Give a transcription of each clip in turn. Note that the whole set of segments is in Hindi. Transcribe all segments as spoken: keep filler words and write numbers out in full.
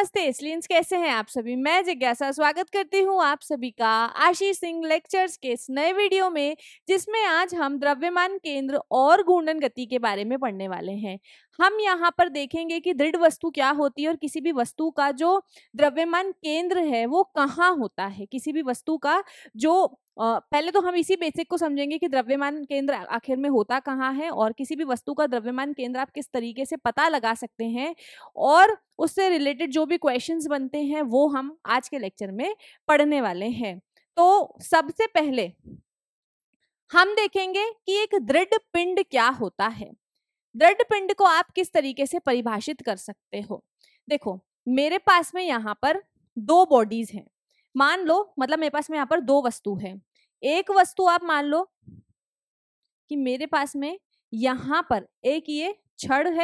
नमस्ते स्टूडेंट्स, कैसे हैं आप सभी। मैं जिज्ञासा स्वागत करती हूं आप सभी का आशीष सिंह लेक्चर्स के इस नए वीडियो में, जिसमें आज हम द्रव्यमान केंद्र और घूर्णन गति के बारे में पढ़ने वाले हैं। हम यहाँ पर देखेंगे कि दृढ़ वस्तु क्या होती है और किसी भी वस्तु का जो द्रव्यमान केंद्र है वो कहाँ होता है। किसी भी वस्तु का जो Uh, पहले तो हम इसी बेसिक को समझेंगे कि द्रव्यमान केंद्र आखिर में होता कहाँ है और किसी भी वस्तु का द्रव्यमान केंद्र आप किस तरीके से पता लगा सकते हैं, और उससे रिलेटेड जो भी क्वेश्चंस बनते हैं वो हम आज के लेक्चर में पढ़ने वाले हैं। तो सबसे पहले हम देखेंगे कि एक दृढ़ पिंड क्या होता है। दृढ़ पिंड को आप किस तरीके से परिभाषित कर सकते हो। देखो, मेरे पास में यहाँ पर दो बॉडीज हैं, मान लो, मतलब मेरे पास में यहाँ पर दो वस्तु है। एक वस्तु आप मान लो कि मेरे पास में यहाँ पर एक ये छड़ है,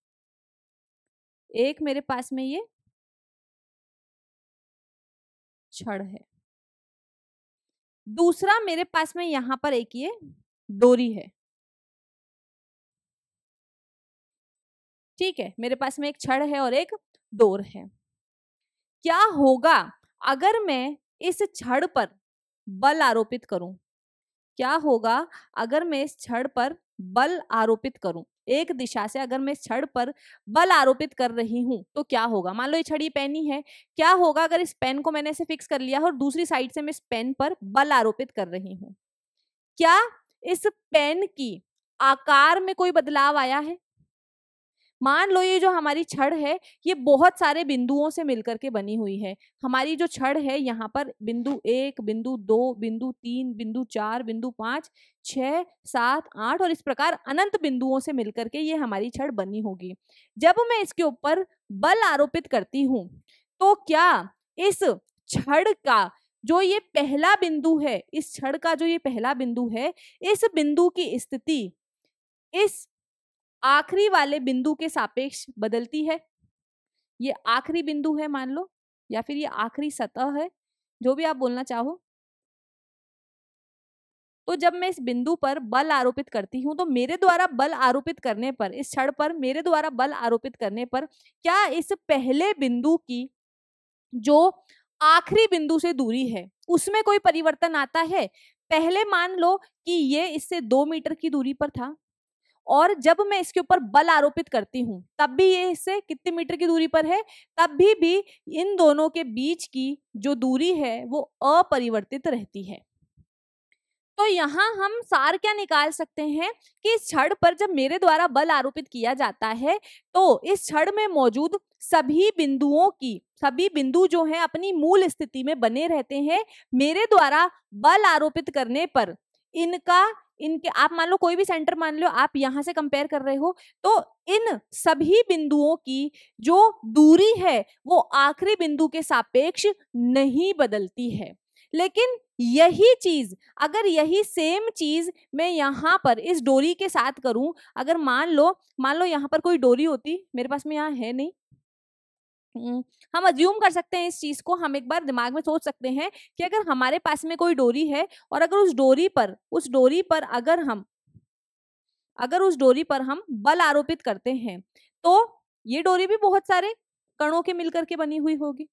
एक मेरे पास में ये छड़ है, दूसरा मेरे पास में यहाँ पर एक ये डोरी है। ठीक है, मेरे पास में एक छड़ है और एक डोर है। क्या होगा अगर मैं इस छड़ पर बल आरोपित करूं? क्या होगा अगर मैं इस छड़ पर बल आरोपित करूं? एक दिशा से अगर मैं इस छड़ पर बल आरोपित कर रही हूं तो क्या होगा? मान लो ये छड़ी पेनी है, क्या होगा अगर इस पेन को मैंने ऐसे फिक्स कर लिया और दूसरी साइड से मैं इस पेन पर बल आरोपित कर रही हूं? क्या इस पेन की आकार में कोई बदलाव आया है? मान लो ये जो हमारी छड़ है ये बहुत सारे बिंदुओं से मिलकर के बनी हुई है। हमारी जो छड़ है यहाँ पर बिंदु एक, बिंदु दो, बिंदु तीन, बिंदु चार, बिंदु पाँच, छह, सात, आठ और इस प्रकार अनंत बिंदुओं से मिलकर के ये हमारी छड़ बनी होगी। जब मैं इसके ऊपर बल आरोपित करती हूँ तो क्या इस छड़ का जो ये पहला बिंदु है, इस छड़ का जो ये पहला बिंदु है, इस बिंदु की स्थिति इस आखिरी वाले बिंदु के सापेक्ष बदलती है? ये आखिरी बिंदु है मान लो, या फिर ये आखिरी सतह है, जो भी आप बोलना चाहो। तो जब मैं इस बिंदु पर बल आरोपित करती हूं तो मेरे द्वारा बल आरोपित करने पर, इस छड़ पर मेरे द्वारा बल आरोपित करने पर क्या इस पहले बिंदु की जो आखिरी बिंदु से दूरी है उसमें कोई परिवर्तन आता है? पहले मान लो कि ये इससे दो मीटर की दूरी पर था और जब मैं इसके ऊपर बल आरोपित करती हूं तब भी ये इससे कितने मीटर की दूरी पर है, तब भी भी इन दोनों के बीच की जो दूरी है वो अपरिवर्तित रहती है। तो यहाँ हम सार क्या निकाल सकते हैं कि इस छड़ पर जब मेरे द्वारा बल आरोपित किया जाता है तो इस छड़ में मौजूद सभी बिंदुओं की सभी बिंदु जो हैं अपनी मूल स्थिति में बने रहते हैं। मेरे द्वारा बल आरोपित करने पर इनका इनके आप मान लो कोई भी सेंटर मान लो, आप यहां से कंपेयर कर रहे हो, तो इन सभी बिंदुओं की जो दूरी है वो आखिरी बिंदु के सापेक्ष नहीं बदलती है। लेकिन यही चीज अगर यही सेम चीज मैं यहाँ पर इस डोरी के साथ करूं, अगर मान लो मान लो यहाँ पर कोई डोरी होती, मेरे पास में यहाँ है नहीं, हम अज्यूम कर सकते हैं इस चीज को, हम एक बार दिमाग में सोच सकते हैं कि अगर हमारे पास में कोई डोरी है और अगर उस डोरी पर उस डोरी पर अगर हम अगर उस डोरी पर हम बल आरोपित करते हैं तो ये डोरी भी बहुत सारे कणों के मिलकर के बनी हुई होगी।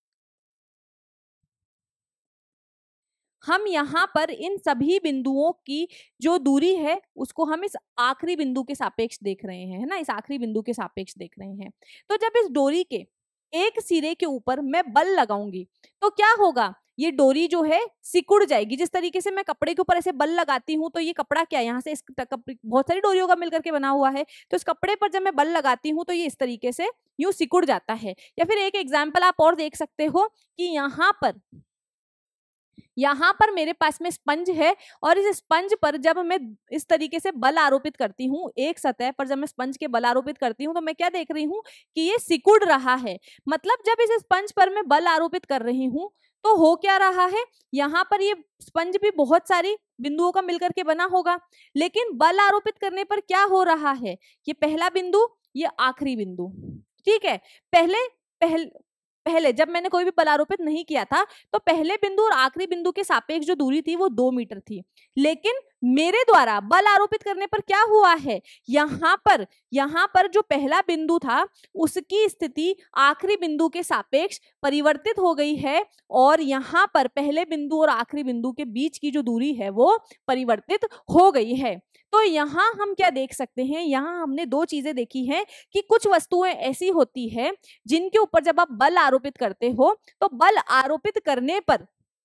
हम यहाँ पर इन सभी बिंदुओं की जो दूरी है उसको हम इस आखिरी बिंदु के सापेक्ष देख रहे हैं, है ना, इस आखिरी बिंदु के सापेक्ष देख रहे हैं। तो जब इस डोरी के एक सिरे के ऊपर मैं बल लगाऊंगी तो क्या होगा? ये डोरी जो है सिकुड़ जाएगी। जिस तरीके से मैं कपड़े के ऊपर ऐसे बल लगाती हूँ तो ये कपड़ा क्या यहाँ से इस बहुत सारी डोरियों का मिलकर के बना हुआ है, तो इस कपड़े पर जब मैं बल लगाती हूँ तो ये इस तरीके से यूं सिकुड़ जाता है। या फिर एक एग्जाम्पल आप और देख सकते हो कि यहाँ पर यहाँ पर मेरे पास में स्पंज है और इस स्पंज पर जब मैं इस तरीके से बल आरोपित करती हूँ, एक सतह पर जब मैं स्पंज के बल आरोपित करती हूँ तो मैं क्या देख रही हूँ कि ये सिकुड़ रहा है। मतलब जब इस स्पंज पर मैं बल आरोपित कर रही हूँ तो हो क्या रहा है, यहाँ पर ये स्पंज भी बहुत सारी बिंदुओं का मिलकर के बना होगा, लेकिन बल आरोपित करने पर क्या हो रहा है, ये पहला बिंदु, ये आखिरी बिंदु। ठीक है, पहले पहले पहले जब मैंने कोई भी बल आरोपित नहीं किया था तो पहले बिंदु और आखिरी बिंदु के सापेक्ष जो दूरी थी वो दो मीटर थी, लेकिन मेरे द्वारा बल आरोपित करने पर क्या हुआ है, यहाँ पर यहाँ पर जो पहला बिंदु था उसकी स्थिति आखिरी बिंदु के सापेक्ष परिवर्तित हो गई है और यहाँ पर पहले बिंदु और आखिरी बिंदु के बीच की जो दूरी है वो परिवर्तित हो गई है। तो यहाँ हम क्या देख सकते हैं, यहाँ हमने दो चीजें देखी हैं कि कुछ वस्तुएं ऐसी होती है जिनके ऊपर जब आप बल आरोपित करते हो तो बल आरोपित करने पर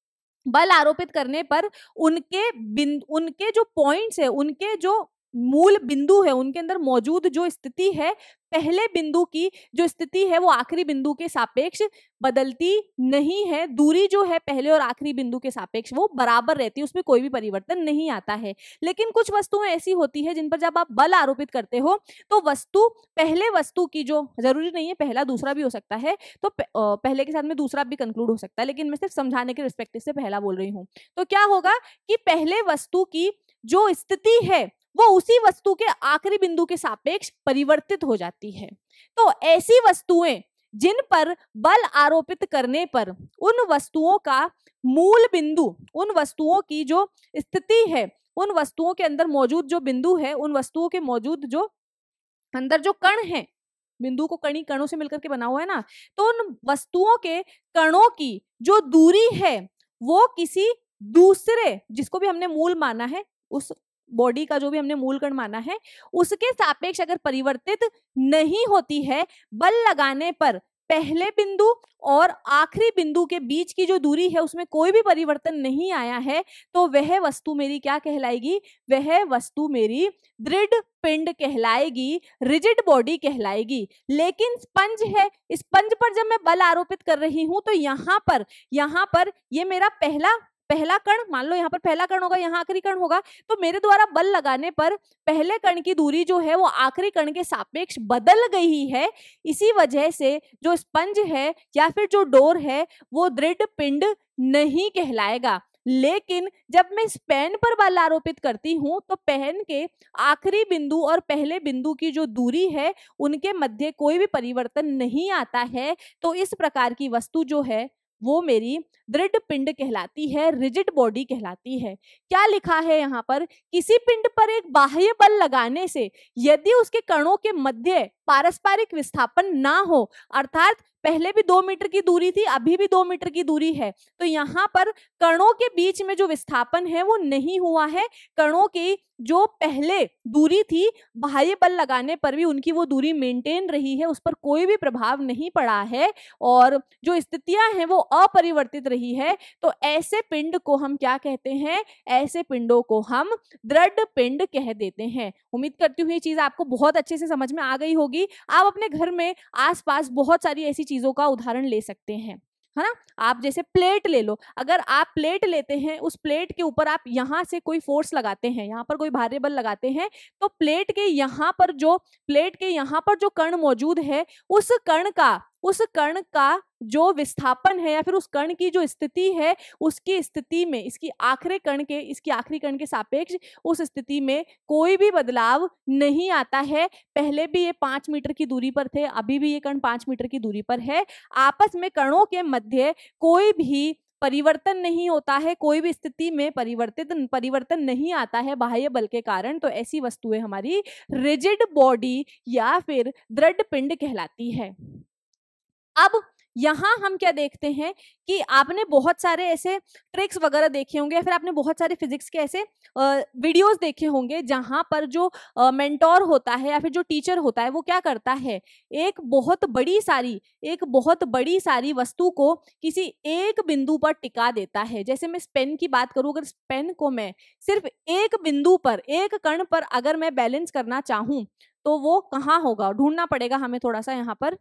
बल आरोपित करने पर उनके बिंदु उनके जो पॉइंट्स है, उनके जो मूल बिंदु है, उनके अंदर मौजूद जो स्थिति है, पहले बिंदु की जो स्थिति है वो आखिरी बिंदु के सापेक्ष बदलती नहीं है। दूरी जो है पहले और आखिरी बिंदु के सापेक्ष वो बराबर रहती है, उसमें कोई भी परिवर्तन नहीं आता है। लेकिन कुछ वस्तुएं ऐसी होती है जिन पर जब आप बल आरोपित करते हो तो वस्तु पहले वस्तु की जो, जरूरी नहीं है पहला दूसरा भी हो सकता है, तो पहले के साथ में दूसरा भी कंक्लूड हो सकता है, लेकिन मैं सिर्फ समझाने के रिस्पेक्टिव से पहला बोल रही हूँ। तो क्या होगा कि पहले वस्तु की जो स्थिति है वो उसी वस्तु के आखिरी बिंदु के सापेक्ष परिवर्तित हो जाती है। तो ऐसी वस्तुएं जिन पर बल आरोपित करने पर उन वस्तुओं का मूल बिंदु, उन वस्तुओं की जो स्थिति है, उन वस्तुओं के अंदर मौजूद जो बिंदु है, उन वस्तुओं के मौजूद जो अंदर जो कण है, बिंदु को कणी कणों से मिलकर के बना हुआ है ना, तो उन वस्तुओं के कणों की जो दूरी है वो किसी दूसरे, जिसको भी हमने मूल माना है, उस बॉडी का जो भी हमने मूल कण माना है, उसके सापेक्ष अगर परिवर्तित नहीं होती है, बल लगाने पर पहले बिंदु और आखिरी बिंदु के बीच की जो दूरी है उसमें कोई भी परिवर्तन नहीं आया है, तो वह वस्तु मेरी क्या कहलाएगी, वह वस्तु मेरी दृढ़ पिंड कहलाएगी, रिजिड बॉडी कहलाएगी। लेकिन स्पंज है, स्पंज पर जब मैं बल आरोपित कर रही हूं तो यहाँ पर यहाँ पर ये मेरा पहला पहला कण, मान लो यहाँ पर पहला कण होगा, यहाँ आखिरी कण होगा, तो मेरे द्वारा बल लगाने पर पहले कण की दूरी जो है वो आखिरी कण के सापेक्ष बदल गई है। इसी वजह से जो स्पंज है या फिर जो डोर है वो दृढ़ पिंड नहीं कहलाएगा। लेकिन जब मैं इस पेन पर बल आरोपित करती हूं तो पेन के आखिरी बिंदु और पहले बिंदु की जो दूरी है उनके मध्य कोई भी परिवर्तन नहीं आता है, तो इस प्रकार की वस्तु जो है वो मेरी दृढ़ पिंड कहलाती है, रिजिड बॉडी कहलाती है। क्या लिखा है यहाँ पर, किसी पिंड पर एक बाह्य बल लगाने से यदि उसके कणों के मध्य पारस्परिक विस्थापन ना हो, अर्थात पहले भी दो मीटर की दूरी थी, अभी भी दो मीटर की दूरी है, तो यहाँ पर कणों के बीच में जो विस्थापन है वो नहीं हुआ है। कणों की जो पहले दूरी थी, बाह्य बल लगाने पर भी उनकी वो दूरी मेंटेन रही है, उस पर कोई भी प्रभाव नहीं पड़ा है और जो स्थितियां हैं वो अपरिवर्तित रही है। तो ऐसे पिंड को हम क्या कहते हैं, ऐसे पिंडों को हम दृढ़ पिंड कह देते हैं। उम्मीद करती हूँ ये चीज आपको बहुत अच्छे से समझ में आ गई होगी। आप अपने घर में आसपास बहुत सारी ऐसी चीजों का उदाहरण ले सकते हैं, है ना। आप जैसे प्लेट ले लो, अगर आप प्लेट लेते हैं, उस प्लेट के ऊपर आप यहाँ से कोई फोर्स लगाते हैं, यहाँ पर कोई भारी बल लगाते हैं, तो प्लेट के यहाँ पर जो प्लेट के यहाँ पर जो कण मौजूद है, उस कण का उस कण का जो विस्थापन है या फिर उस कण की जो स्थिति है, उसकी स्थिति में इसकी आखिरी कण के इसकी आखिरी कण के सापेक्ष उस स्थिति में कोई भी बदलाव नहीं आता है। पहले भी ये पांच मीटर की दूरी पर थे, अभी भी ये कण पांच मीटर की दूरी पर है। आपस में कणों के मध्य कोई भी परिवर्तन नहीं होता है, कोई भी स्थिति में परिवर्तित परिवर्तन नहीं आता है बाह्य बल के कारण। तो ऐसी वस्तुएं हमारी रिजिड बॉडी या फिर दृढ़ पिंड कहलाती है। अब यहाँ हम क्या देखते हैं कि आपने बहुत सारे ऐसे ट्रिक्स वगैरह देखे होंगे या फिर आपने बहुत सारे फिजिक्स के ऐसे वीडियोस देखे होंगे जहाँ पर जो मेंटोर होता है या फिर जो टीचर होता है वो क्या करता है, एक बहुत बड़ी सारी एक बहुत बड़ी सारी वस्तु को किसी एक बिंदु पर टिका देता है। जैसे मैं इस पेन की बात करूँ, अगर इस पेन को मैं सिर्फ एक बिंदु पर, एक कण पर अगर मैं बैलेंस करना चाहूँ तो वो कहाँ होगा, ढूंढना पड़ेगा हमें थोड़ा सा यहाँ पर,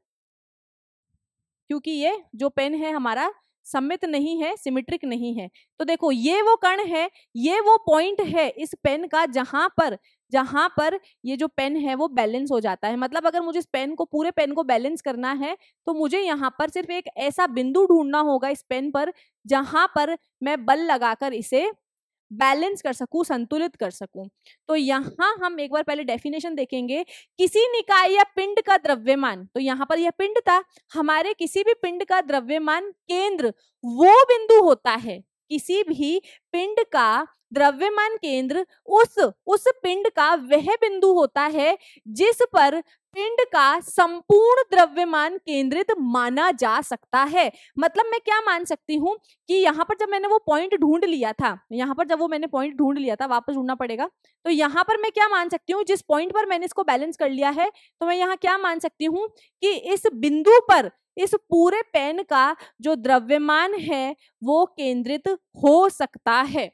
क्योंकि ये जो पेन है हमारा सममित नहीं है, सिमेट्रिक नहीं है। तो देखो ये वो कण है, ये वो पॉइंट है इस पेन का जहां पर जहां पर ये जो पेन है वो बैलेंस हो जाता है। मतलब अगर मुझे इस पेन को पूरे पेन को बैलेंस करना है तो मुझे यहाँ पर सिर्फ एक ऐसा बिंदु ढूंढना होगा इस पेन पर जहां पर मैं बल लगाकर इसे बैलेंस कर सकूं, संतुलित कर सकूं। तो यहाँ हम एक बार पहले डेफिनेशन देखेंगे। किसी निकाय या पिंड का द्रव्यमान, तो यहाँ पर यह पिंड था, हमारे किसी भी पिंड का द्रव्यमान केंद्र वो बिंदु होता है, किसी भी पिंड का द्रव्यमान केंद्र उस उस पिंड का वह बिंदु होता है जिस पर पिंड का संपूर्ण द्रव्यमान केंद्रित माना जा सकता है। मतलब मैं क्या मान सकती हूँ कि यहाँ पर जब मैंने वो पॉइंट ढूंढ लिया था, यहाँ पर जब वो मैंने पॉइंट ढूंढ लिया था, वापस ढूंढना पड़ेगा, तो यहाँ पर मैं क्या मान सकती हूँ, जिस पॉइंट पर मैंने इसको बैलेंस कर लिया है, तो मैं यहाँ क्या मान सकती हूँ कि इस बिंदु पर इस पूरे पेन का जो द्रव्यमान है वो केंद्रित हो सकता है।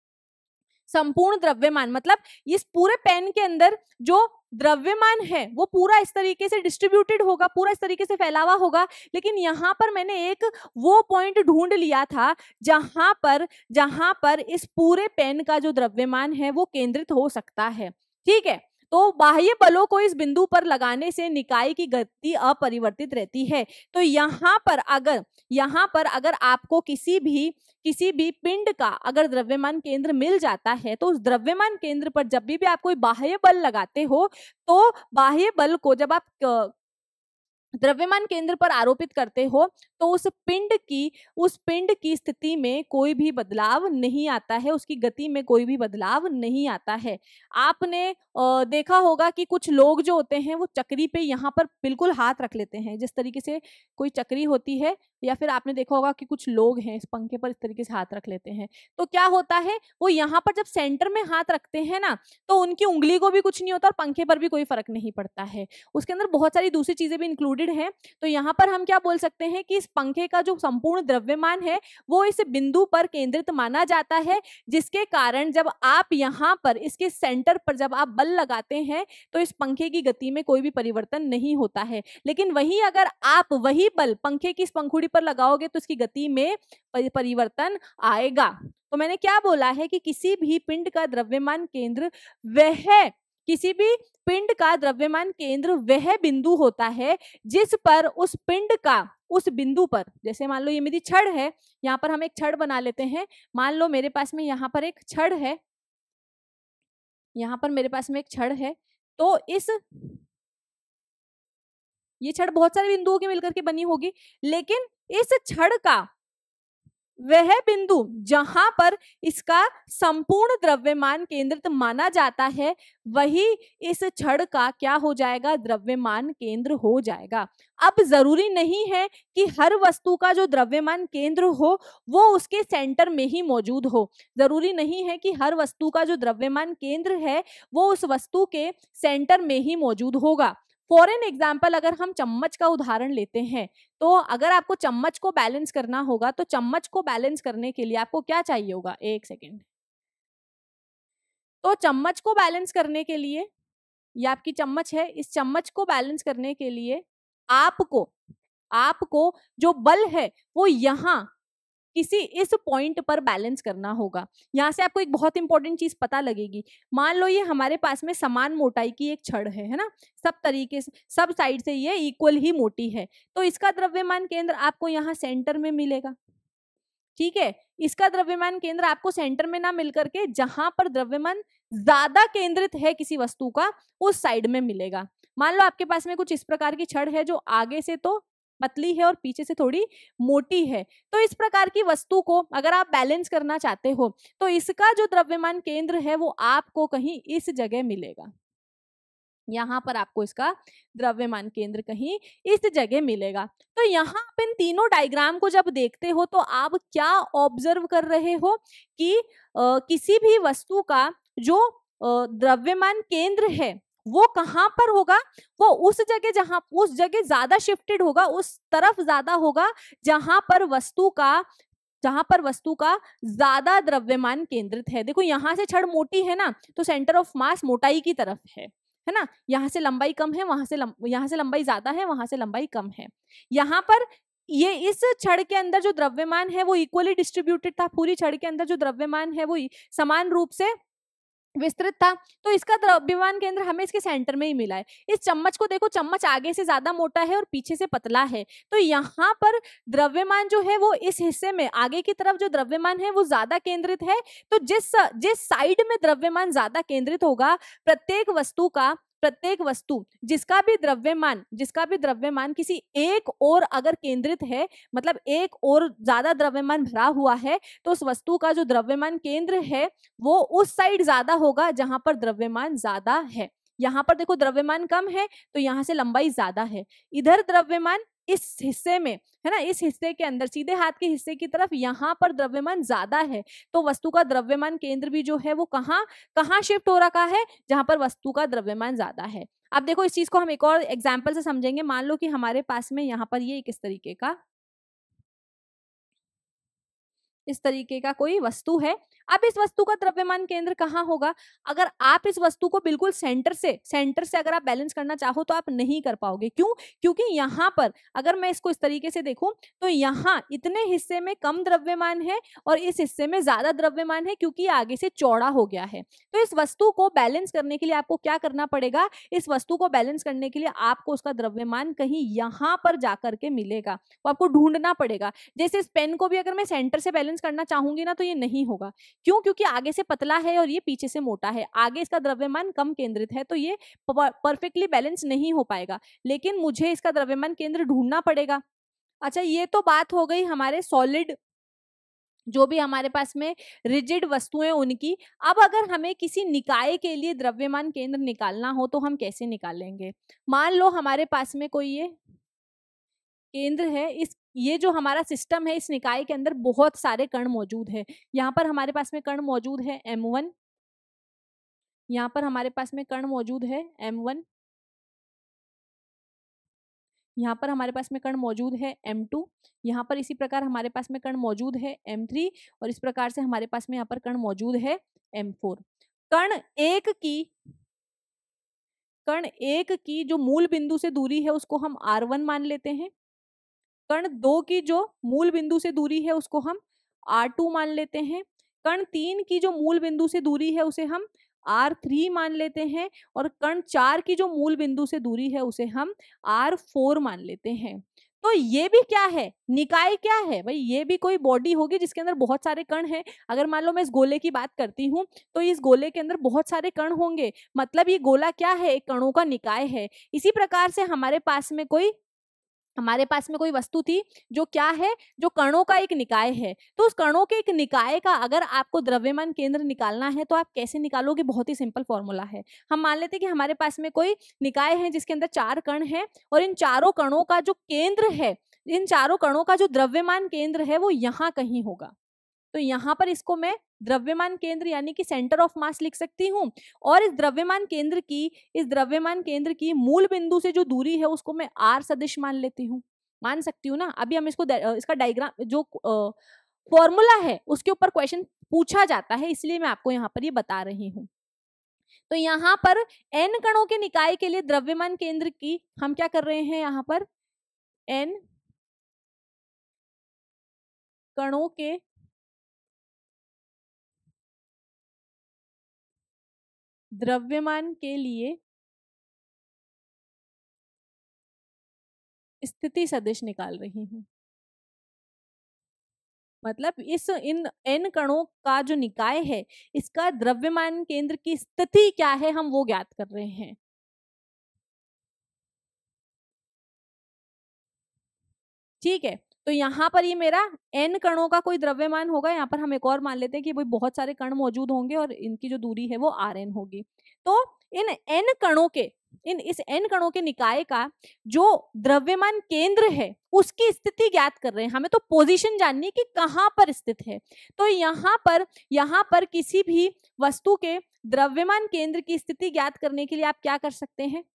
संपूर्ण द्रव्यमान मतलब इस पूरे पेन के अंदर जो द्रव्यमान है वो पूरा इस तरीके से डिस्ट्रीब्यूटेड होगा, पूरा इस तरीके से फैला हुआ होगा, लेकिन यहाँ पर मैंने एक वो पॉइंट ढूंढ लिया था जहां पर जहां पर इस पूरे पेन का जो द्रव्यमान है वो केंद्रित हो सकता है। ठीक है, तो बाह्य बलों को इस बिंदु पर लगाने से निकाय की गति अपरिवर्तित रहती है। तो यहाँ पर अगर यहाँ पर अगर आपको किसी भी किसी भी पिंड का अगर द्रव्यमान केंद्र मिल जाता है तो उस द्रव्यमान केंद्र पर जब भी, भी आप कोई बाह्य बल लगाते हो तो बाह्य बल को जब आप द्रव्यमान केंद्र पर आरोपित करते हो तो उस पिंड की उस पिंड की स्थिति में कोई भी बदलाव नहीं आता है, उसकी गति में कोई भी बदलाव नहीं आता है। आपने देखा होगा कि कुछ लोग जो होते हैं वो चक्री पे यहाँ पर बिल्कुल हाथ रख लेते हैं, जिस तरीके से कोई चक्री होती है, या फिर आपने देखा होगा कि कुछ लोग हैं इस पंखे पर इस तरीके से हाथ रख लेते हैं। तो क्या होता है, वो यहाँ पर जब सेंटर में हाथ रखते हैं ना तो उनकी उंगली को भी कुछ नहीं होता और पंखे पर भी कोई फर्क नहीं पड़ता है। उसके अंदर बहुत सारी दूसरी चीजें भी इंक्लूडेड हैं। तो यहाँ पर हम क्या बोल सकते हैं कि इस पंखे का जो संपूर्ण द्रव्यमान है वो इस बिंदु पर केंद्रित माना जाता है, जिसके कारण जब आप यहाँ पर इसके सेंटर पर जब आप बल लगाते हैं तो इस पंखे की गति में कोई भी परिवर्तन नहीं होता है। लेकिन वही अगर आप वही बल पंखे की इस पंखुड़ी पर लगाओगे तो इसकी गति में परिवर्तन आएगा। तो मैंने क्या बोला है कि किसी भी पिंड का द्रव्यमान केंद्र वह किसी भी पिंड का द्रव्यमान केंद्र वह बिंदु होता है जिस पर उस पिंड का उस बिंदु पर, जैसे मान लो ये मेरी छड़ है, यहाँ पर हम एक छड़ बना लेते हैं। मान लो मेरे पास में यहाँ पर एक छड़ है, यहाँ पर मेरे पास में एक छड़ है, तो इस ये छड़ बहुत सारे बिंदुओं के मिलकर के बनी होगी, लेकिन इस छड़ का वह बिंदु जहां पर इसका संपूर्ण द्रव्यमान केंद्रित माना जाता है वही इस छड़ का क्या हो जाएगा, द्रव्यमान केंद्र हो जाएगा। अब जरूरी नहीं है कि हर वस्तु का जो द्रव्यमान केंद्र हो वो उसके सेंटर में ही मौजूद हो। जरूरी नहीं है कि हर वस्तु का जो द्रव्यमान केंद्र है वो उस वस्तु के सेंटर में ही मौजूद होगा। फॉर एन एग्जाम्पल अगर हम चम्मच का उदाहरण लेते हैं तो अगर आपको चम्मच को बैलेंस करना होगा तो चम्मच को बैलेंस करने के लिए आपको क्या चाहिए होगा, एक सेकेंड। तो चम्मच को बैलेंस करने के लिए, ये आपकी चम्मच है, इस चम्मच को बैलेंस करने के लिए आपको आपको जो बल है वो यहाँ किसी इस पॉइंट पर बैलेंस करना होगा। यहाँ से आपको एक बहुत इंपॉर्टेंट चीज पता लगेगी। मान लो ये हमारे पास में समान मोटाई की एक छड़ है है ना, सब तरीके से सब साइड से ये इक्वल ही मोटी है, तो इसका द्रव्यमान केंद्र आपको यहाँ सेंटर में मिलेगा। ठीक है, इसका द्रव्यमान केंद्र आपको सेंटर में ना मिलकर के जहां पर द्रव्यमान ज्यादा केंद्रित है किसी वस्तु का उस साइड में मिलेगा। मान लो आपके पास में कुछ इस प्रकार की छड़ है जो आगे से तो पतली है और पीछे से थोड़ी मोटी है, तो इस प्रकार की वस्तु को अगर आप बैलेंस करना चाहते हो तो इसका जो द्रव्यमान केंद्र है वो आपको कहीं इस जगह मिलेगा। यहाँ पर आपको इसका द्रव्यमान केंद्र कहीं इस जगह मिलेगा। तो यहाँ आप इन तीनों डायग्राम को जब देखते हो तो आप क्या ऑब्जर्व कर रहे हो कि आ, किसी भी वस्तु का जो द्रव्यमान केंद्र है वो कहाँ पर होगा, वो उस जगह जहां उस जगह ज्यादा शिफ्टेड होगा, उस तरफ ज्यादा होगा जहां पर वस्तु का जहां पर वस्तु का ज्यादा द्रव्यमान केंद्रित है। देखो यहाँ से छड़ मोटी है ना तो सेंटर ऑफ मास मोटाई की तरफ है है ना, यहाँ से लंबाई कम है, वहां से यहाँ से लंबाई ज्यादा है, वहां से लंबाई कम है। यहाँ पर ये इस छड़ के अंदर जो द्रव्यमान है वो इक्वली डिस्ट्रीब्यूटेड था, पूरी छड़ के अंदर जो द्रव्यमान है वो समान रूप से विस्तृत था, तो इसका द्रव्यमान केंद्र हमें इसके सेंटर में ही मिला है। इस चम्मच को देखो, चम्मच आगे से ज्यादा मोटा है और पीछे से पतला है, तो यहाँ पर द्रव्यमान जो है वो इस हिस्से में आगे की तरफ जो द्रव्यमान है वो ज्यादा केंद्रित है। तो जिस जिस साइड में द्रव्यमान ज्यादा केंद्रित होगा प्रत्येक वस्तु का प्रत्येक वस्तु जिसका भी द्रव्यमान जिसका भी द्रव्यमान किसी एक और अगर केंद्रित है, मतलब एक और ज्यादा द्रव्यमान भरा हुआ है, तो उस वस्तु का जो द्रव्यमान केंद्र है वो उस साइड ज्यादा होगा जहां पर द्रव्यमान ज्यादा है। यहाँ पर देखो द्रव्यमान कम है तो यहाँ से लंबाई ज्यादा है, इधर द्रव्यमान इस हिस्से में है ना, इस हिस्से के अंदर सीधे हाथ के हिस्से की तरफ यहाँ पर द्रव्यमान ज्यादा है, तो वस्तु का द्रव्यमान केंद्र भी जो है वो कहाँ कहाँ शिफ्ट हो रखा है, जहां पर वस्तु का द्रव्यमान ज्यादा है। अब देखो इस चीज को हम एक और एग्जाम्पल से समझेंगे। मान लो कि हमारे पास में यहाँ पर ये किस तरीके का इस तरीके का कोई वस्तु है। अब इस वस्तु का द्रव्यमान केंद्र कहाँ होगा? अगर आप इस वस्तु को बिल्कुल सेंटर से सेंटर से अगर आप बैलेंस करना चाहो तो आप नहीं कर पाओगे। क्यों? क्योंकि यहाँ पर अगर मैं इसको इस तरीके से देखूं तो यहाँ इतने हिस्से में कम द्रव्यमान है और इस हिस्से में ज्यादा द्रव्यमान है, क्योंकि आगे से चौड़ा हो गया है। तो इस वस्तु को बैलेंस करने के लिए आपको क्या करना पड़ेगा? इस वस्तु को बैलेंस करने के लिए आपको उसका द्रव्यमान कहीं यहाँ पर जाकर के मिलेगा, वो आपको ढूंढना पड़ेगा। जैसे इस पेन को भी अगर मैं सेंटर से बैलेंस करना चाहूंगी ना तो ये नहीं होगा। क्यों? क्योंकि आगे से पतला है और ये पीछे से मोटा है, आगे इसका द्रव्यमान कम केंद्रित है, तो ये परफेक्टली बैलेंस नहीं हो पाएगा। लेकिन मुझे इसका द्रव्यमान केंद्र ढूंढना पड़ेगा। अच्छा, ये तो बात हो गई हमारे सॉलिड, जो भी हमारे पास में रिजिड वस्तुएं उनकी। अब अगर हमें किसी निकाय के लिए द्रव्यमान केंद्र निकालना हो तो हम कैसे निकालेंगे? मान लो हमारे पास में कोई ये केंद्र है, इस ये जो हमारा सिस्टम है, इस निकाय के अंदर बहुत सारे कण मौजूद है। यहाँ पर हमारे पास में कण मौजूद है एम वन, यहाँ पर हमारे पास में कण मौजूद है एम वन, यहाँ पर हमारे पास में कण मौजूद है एम टू, यहाँ पर इसी प्रकार हमारे पास में कण मौजूद है एम थ्री, और इस प्रकार से हमारे पास में यहाँ पर कण मौजूद है एम फोर। कण एक की कण एक की जो मूल बिंदु से दूरी है उसको हम आर वन मान लेते हैं। कण दो की जो मूल बिंदु से दूरी है उसको हम आर टू मान लेते हैं। कण तीन की जो मूल बिंदु से दूरी है उसे हम आर थ्री मान लेते हैं, और कण चार की जो मूल बिंदु से दूरी है उसे हम आर फोर मान लेते हैं। तो ये भी क्या है? निकाय क्या है भाई? ये भी कोई बॉडी होगी जिसके अंदर बहुत सारे कण हैं। अगर मान लो मैं इस गोले की बात करती हूँ तो इस गोले के अंदर बहुत सारे कण होंगे, मतलब ये गोला क्या है? एक कणों का निकाय है। इसी प्रकार से हमारे पास में कोई हमारे पास में कोई वस्तु थी जो क्या है? जो कणों का एक निकाय है। तो उस कणों के एक निकाय का अगर आपको द्रव्यमान केंद्र निकालना है तो आप कैसे निकालोगे? बहुत ही सिंपल फॉर्मूला है। हम मान लेते हैं कि हमारे पास में कोई निकाय है जिसके अंदर चार कण है, और इन चारों कणों का जो केंद्र है, इन चारों कणों का जो द्रव्यमान केंद्र है वो यहाँ कहीं होगा। तो यहाँ पर इसको मैं द्रव्यमान केंद्र यानी कि सेंटर ऑफ मास लिख सकती हूँ, और इस द्रव्यमान केंद्र की इस द्रव्यमान केंद्र की मूल बिंदु से जो दूरी है उसको मैं आर सदिश मान लेती हूँ। मान सकती हूँ ना? अभी हम इसको इसका डायग्राम जो फॉर्मूला है उसके ऊपर क्वेश्चन पूछा जाता है, इसलिए मैं आपको यहाँ पर ये बता रही हूँ। तो यहाँ पर एन कणों के निकाय के लिए द्रव्यमान केंद्र की हम क्या कर रहे हैं? यहाँ पर एन कणों के द्रव्यमान के लिए स्थिति सदिश निकाल रही हूं। मतलब इस इन एन कणों का जो निकाय है इसका द्रव्यमान केंद्र की स्थिति क्या है हम वो ज्ञात कर रहे हैं। ठीक है, तो यहाँ पर ये मेरा एन कणों का कोई द्रव्यमान होगा। यहाँ पर हम एक और मान लेते हैं कि भाई बहुत सारे कण मौजूद होंगे और इनकी जो दूरी है वो आर एन होगी। तो इन एन कणों के इन इस एन कणों के निकाय का जो द्रव्यमान केंद्र है उसकी स्थिति ज्ञात कर रहे हैं। हमें तो पोजीशन जाननी कि कहाँ पर स्थित है। तो यहाँ पर यहाँ पर किसी भी वस्तु के द्रव्यमान केंद्र की स्थिति ज्ञात करने के लिए आप क्या कर सकते हैं?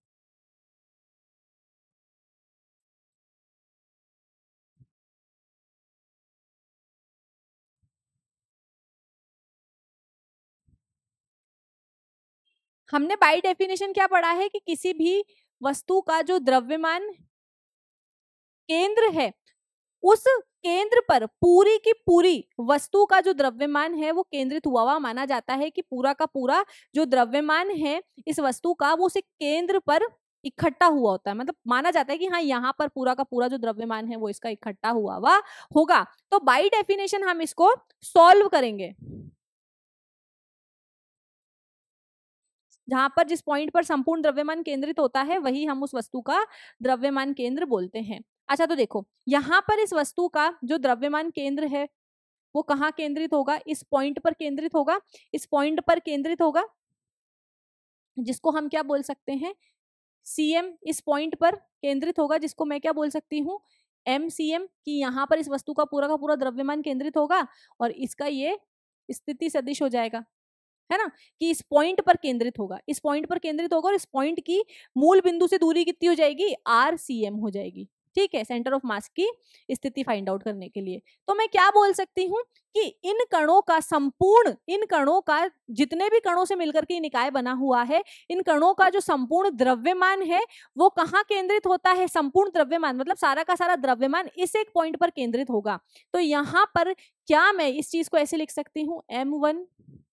हमने बाय डेफिनेशन क्या पढ़ा है कि किसी भी वस्तु का जो द्रव्यमान केंद्र है उस केंद्र पर पूरी की पूरी वस्तु का जो द्रव्यमान है वो केंद्रित हुआ हुआ माना जाता है, कि पूरा का पूरा जो द्रव्यमान है इस वस्तु का वो उसे केंद्र पर इकट्ठा हुआ होता है। मतलब माना जाता है कि हाँ यहाँ पर पूरा का पूरा जो द्रव्यमान है वो इसका इकट्ठा हुआ हुआ होगा। तो बाय डेफिनेशन हम इसको सॉल्व करेंगे। जहां पर जिस पॉइंट पर संपूर्ण द्रव्यमान केंद्रित होता है वही हम उस वस्तु का द्रव्यमान केंद्र बोलते हैं। अच्छा, तो देखो यहाँ पर इस वस्तु का जो द्रव्यमान केंद्र है वो कहाँ केंद्रित होगा? इस पॉइंट पर केंद्रित होगा। इस पॉइंट पर केंद्रित होगा, जिसको हम क्या बोल सकते हैं? सीएम। इस पॉइंट पर केंद्रित होगा, जिसको मैं क्या बोल सकती हूँ? M C M. कि यहाँ पर इस वस्तु का पूरा का पूरा द्रव्यमान केंद्रित होगा और इसका ये स्थिति सदिश हो जाएगा, है ना, कि इस पॉइंट पर केंद्रित होगा, इस पॉइंट पर केंद्रित होगा और इस पॉइंट की मूल बिंदु से दूरी कितनी हो जाएगी? आर सी एम हो जाएगी। ठीक है, सेंटर ऑफ मास की स्थिति फाइंड आउट करने के लिए। तो मैं क्या बोल सकती हूँ कि इन कणों का संपूर्ण, इन कणों का जितने भी कणों से मिलकर के निकाय बना हुआ है, इन कणों का जो संपूर्ण द्रव्यमान है वो कहाँ केंद्रित होता है? संपूर्ण द्रव्यमान मतलब सारा का सारा द्रव्यमान इस एक पॉइंट पर केंद्रित होगा। तो यहाँ पर क्या मैं इस चीज को ऐसे लिख सकती हूँ? एम वन,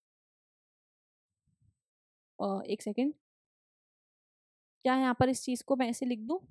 एक सेकेंड, क्या यहाँ पर इस चीज को मैं ऐसे लिख दूं?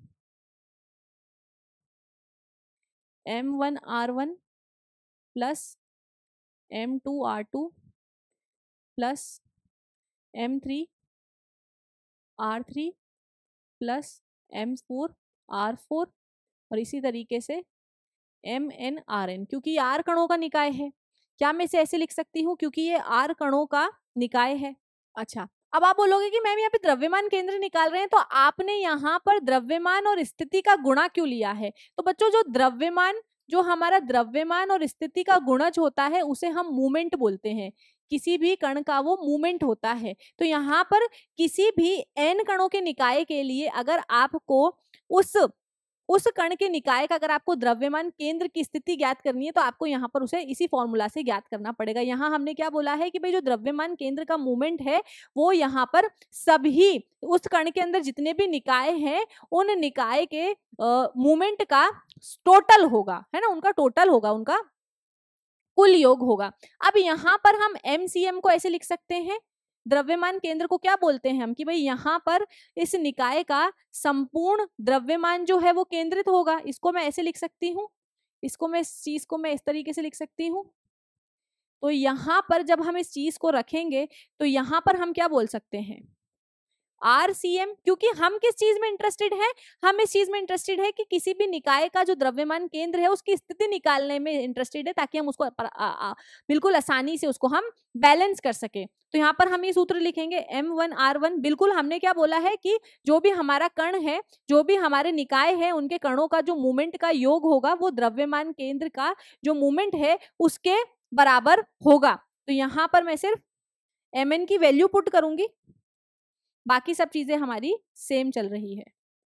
M one R one plus M two R two plus M three R three plus M four R four और इसी तरीके से एम एन आर एन, क्योंकि ये आर कणों का निकाय है। क्या मैं इसे ऐसे लिख सकती हूँ? क्योंकि ये आर कणों का निकाय है। अच्छा, अब आप बोलोगे कि मैम यहाँ पे द्रव्यमान केंद्र निकाल रहे हैं तो आपने यहाँ पर द्रव्यमान और स्थिति का गुणा क्यों लिया है? तो बच्चों, जो द्रव्यमान जो हमारा द्रव्यमान और स्थिति का गुणज होता है उसे हम मूवमेंट बोलते हैं। किसी भी कण का वो मूवमेंट होता है। तो यहाँ पर किसी भी एन कणों के निकाय के लिए अगर आपको उस उस कण के निकाय का अगर आपको द्रव्यमान केंद्र की स्थिति ज्ञात करनी है तो आपको यहाँ पर उसे इसी फॉर्मूला से ज्ञात करना पड़ेगा। यहाँ हमने क्या बोला है कि भाई जो द्रव्यमान केंद्र का मूवमेंट है वो यहाँ पर सभी उस कण के अंदर जितने भी निकाय हैं उन निकाय के मूवमेंट का टोटल होगा, है ना, उनका टोटल होगा, उनका कुल योग होगा। अब यहाँ पर हम एम सी एम को ऐसे लिख सकते हैं, द्रव्यमान केंद्र को क्या बोलते हैं हम कि भाई यहाँ पर इस निकाय का संपूर्ण द्रव्यमान जो है वो केंद्रित होगा। इसको मैं ऐसे लिख सकती हूँ, इसको मैं इस चीज को मैं इस तरीके से लिख सकती हूँ। तो यहाँ पर जब हम इस चीज को रखेंगे तो यहाँ पर हम क्या बोल सकते हैं? R C M. क्योंकि हम किस चीज में इंटरेस्टेड है? हम इस चीज में इंटरेस्टेड है कि किसी भी निकाय का जो द्रव्यमान केंद्र है उसकी स्थिति निकालने में इंटरेस्टेड है, ताकि हम उसको आ, आ, बिल्कुल आसानी से उसको हम बैलेंस कर सके। तो यहाँ पर हम ये सूत्र लिखेंगे एम वन आर वन। बिल्कुल हमने क्या बोला है कि जो भी हमारा कण है, जो भी हमारे निकाय है, उनके कणों का जो मूवमेंट का योग होगा वो द्रव्यमान केंद्र का जो मूवमेंट है उसके बराबर होगा। तो यहाँ पर मैं सिर्फ एम एन की वैल्यू पुट करूंगी, बाकी सब चीजें हमारी सेम चल रही है।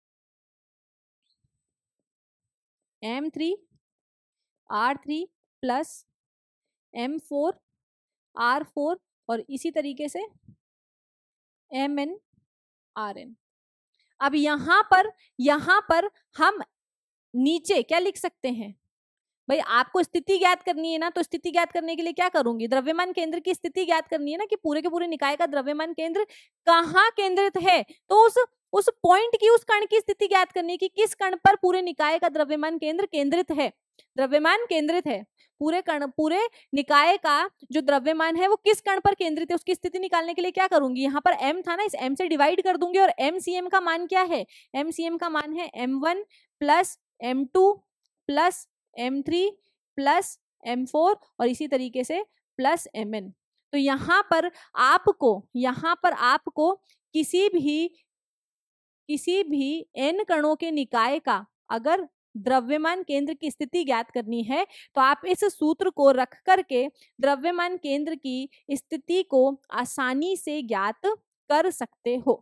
M three R three plus M four R four और इसी तरीके से एम एन आर एन। अब यहां पर यहां पर हम नीचे क्या लिख सकते हैं? भाई आपको स्थिति ज्ञात करनी है ना, तो स्थिति ज्ञात करने के लिए क्या करूंगी? द्रव्यमान केंद्र की स्थिति ज्ञात करनी है ना, कि पूरे के पूरे निकाय का द्रव्यमान केंद्र कहाँ केंद्रित है। तो उस उस पॉइंट की, उस कण की स्थिति ज्ञात करनी है कि किस कण पर पूरे निकाय का द्रव्यमान केंद्र केंद्रित है, द्रव्यमान केंद्रित है। पूरे कण, पूरे निकाय का जो द्रव्यमान है वो किस कण पर केंद्रित है, उसकी स्थिति निकालने के लिए क्या करूंगी? यहाँ पर m था ना, इस m से डिवाइड कर दूंगी और एम सी एम का मान क्या है? एम सी एम का मान है M one plus M two plus M three plus M four और इसी तरीके से प्लस एम एन। तो यहाँ पर आपको यहाँ पर आपको किसी भी किसी भी एन कणों के निकाय का अगर द्रव्यमान केंद्र की स्थिति ज्ञात करनी है तो आप इस सूत्र को रख करके द्रव्यमान केंद्र की स्थिति को आसानी से ज्ञात कर सकते हो।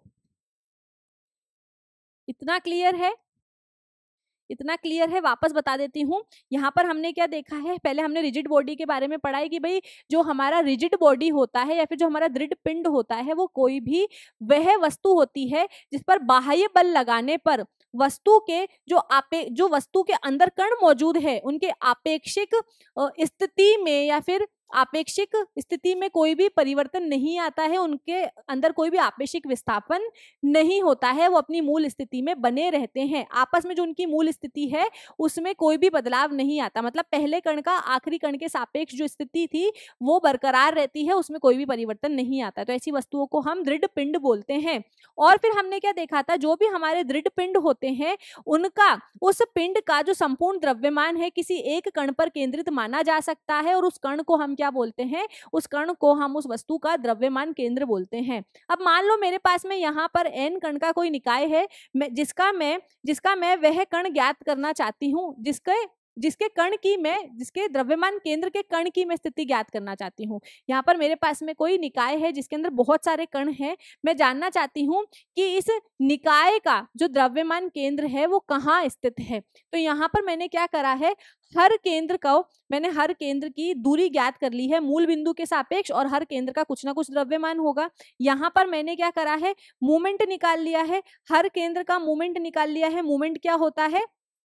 इतना क्लियर है? इतना क्लियर है? वापस बता देती हूँ। यहाँ पर हमने क्या देखा है? पहले हमने रिजिड बॉडी के बारे में पढ़ा है कि भाई जो हमारा रिजिड बॉडी होता है या फिर जो हमारा दृढ़ पिंड होता है वो कोई भी वह वस्तु होती है जिस पर बाह्य बल लगाने पर वस्तु के जो आपे जो वस्तु के अंदर कण मौजूद है उनके आपेक्षिक स्थिति में या फिर आपेक्षिक स्थिति में कोई भी परिवर्तन नहीं आता है, उनके अंदर कोई भी आपेक्षिक विस्थापन नहीं होता है, वो अपनी मूल स्थिति में बने रहते हैं। आपस में जो उनकी मूल स्थिति है उसमें कोई भी बदलाव नहीं आता, मतलब पहले कण का आखिरी कण के सापेक्ष जो स्थिति थी वो बरकरार रहती है, उसमें कोई भी परिवर्तन नहीं आता। तो ऐसी वस्तुओं को हम दृढ़ पिंड बोलते हैं। और फिर हमने क्या देखा था, जो भी हमारे दृढ़ पिंड होते हैं उनका, उस पिंड का जो संपूर्ण द्रव्यमान है किसी एक कण पर केंद्रित माना जा सकता है, और उस कण को हम क्या बोलते हैं, उस कण को हम उस वस्तु का द्रव्यमान केंद्र बोलते हैं। अब मान लो मेरे पास में यहाँ पर n कण का कोई निकाय है, मैं जिसका मैं जिसका मैं वह कण ज्ञात करना चाहती हूँ, जिसके जिसके कण की मैं जिसके द्रव्यमान केंद्र के कण की मैं स्थिति ज्ञात करना चाहती हूँ। यहाँ पर मेरे पास में कोई निकाय है जिसके अंदर बहुत सारे कण हैं, मैं जानना चाहती हूँ कि इस निकाय का जो द्रव्यमान केंद्र है वो कहाँ स्थित है। तो यहाँ पर मैंने क्या करा है, हर केंद्र को मैंने हर केंद्र की दूरी ज्ञात कर ली है मूल बिंदु के सापेक्ष, और हर केंद्र का कुछ ना कुछ द्रव्यमान होगा। यहाँ पर मैंने क्या करा है, मूवमेंट निकाल लिया है, हर केंद्र का मूवमेंट निकाल लिया है। मूवमेंट क्या होता है,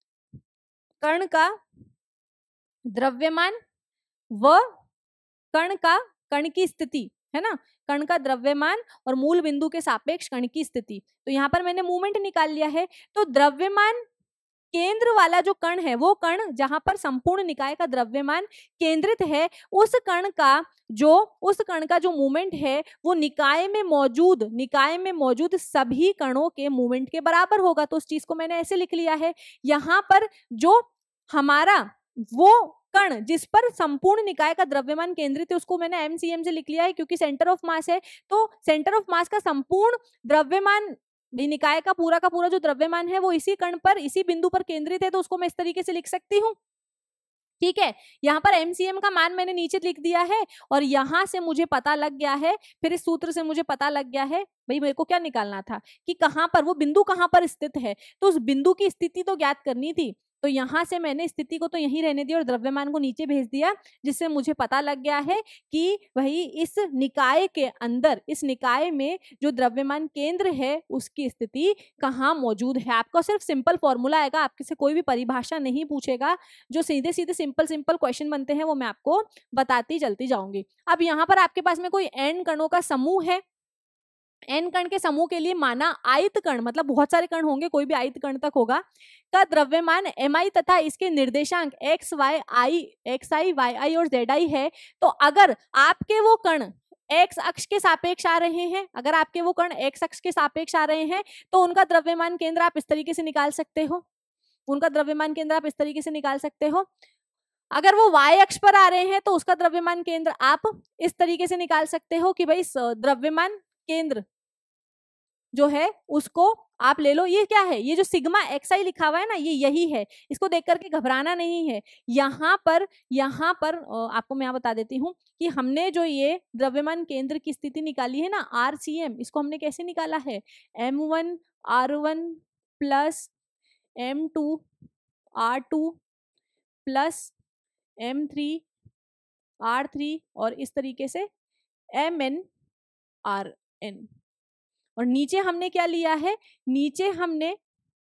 कण का द्रव्यमान व कण का कण की स्थिति, है ना, कण का द्रव्यमान और मूल बिंदु के सापेक्ष कण की स्थिति। तो यहाँ पर मैंने मूवमेंट निकाल लिया है। तो द्रव्यमान केंद्र वाला जो कण है, वो कण जहां पर संपूर्ण निकाय का द्रव्यमान केंद्रित है, उस कण का जो उस कण का जो मूवमेंट है वो निकाय में मौजूद निकाय में मौजूद सभी कणों के मूवमेंट के बराबर होगा। तो उस चीज को मैंने ऐसे लिख लिया है। यहाँ पर जो हमारा वो कण जिस पर संपूर्ण निकाय का द्रव्यमान केंद्रित है उसको मैंने एमसीएम से लिख लिया है, क्योंकि सेंटर ऑफ मास है। तो सेंटर ऑफ मास का संपूर्ण द्रव्यमान, निकाय का पूरा का पूरा जो द्रव्यमान है वो इसी कण पर, इसी बिंदु पर केंद्रित है, तो उसको मैं इस तरीके से लिख सकती हूँ। ठीक है, यहाँ पर एमसीएम का मान मैंने नीचे लिख दिया है, और यहाँ से मुझे पता लग गया है, फिर इस सूत्र से मुझे पता लग गया है भाई मेरे को क्या निकालना था कि कहाँ पर वो बिंदु कहाँ पर स्थित है। तो उस बिंदु की स्थिति तो ज्ञात करनी थी। तो यहाँ से मैंने स्थिति को तो यहीं रहने दिया और द्रव्यमान को नीचे भेज दिया, जिससे मुझे पता लग गया है कि वही इस निकाय के अंदर, इस निकाय में जो द्रव्यमान केंद्र है उसकी स्थिति कहाँ मौजूद है। आपको सिर्फ सिंपल फॉर्मूला आएगा, आपके से कोई भी परिभाषा नहीं पूछेगा। जो सीधे सीधे सिंपल सिंपल क्वेश्चन बनते हैं वो मैं आपको बताती चलती जाऊंगी। अब यहाँ पर आपके पास में कोई एन कणों का समूह है। एन कण के समूह के लिए माना आयत कण, मतलब बहुत सारे कण होंगे, कोई भी आयत कण तक होगा, का द्रव्यमान एम आई तथा इसके निर्देशांक X Y I X I Y I और जेड आई है। तो अगर आपके वो कण एक्स अक्ष के सापेक्ष आ रहे हैं अगर आपके वो कण एक्स अक्ष के सापेक्ष आ रहे हैं तो उनका द्रव्यमान केंद्र आप इस तरीके से निकाल सकते हो उनका द्रव्यमान केंद्र आप इस तरीके से निकाल सकते हो। अगर वो y अक्ष पर आ रहे हैं तो उसका द्रव्यमान केंद्र आप इस तरीके से निकाल सकते हो कि भाई द्रव्यमान केंद्र जो है उसको आप ले लो। ये क्या है, ये जो सिग्मा एक्स आई लिखा हुआ है ना, ये यही है, इसको देख करके घबराना नहीं है। यहाँ पर यहाँ पर आपको मैं यहाँ बता देती हूँ कि हमने जो ये द्रव्यमान केंद्र की स्थिति निकाली है ना, आर सी एम, इसको हमने कैसे निकाला है, M one R one plus M two R two plus M three R three और इस तरीके से एम एन आर एन। और नीचे हमने क्या लिया है, नीचे हमने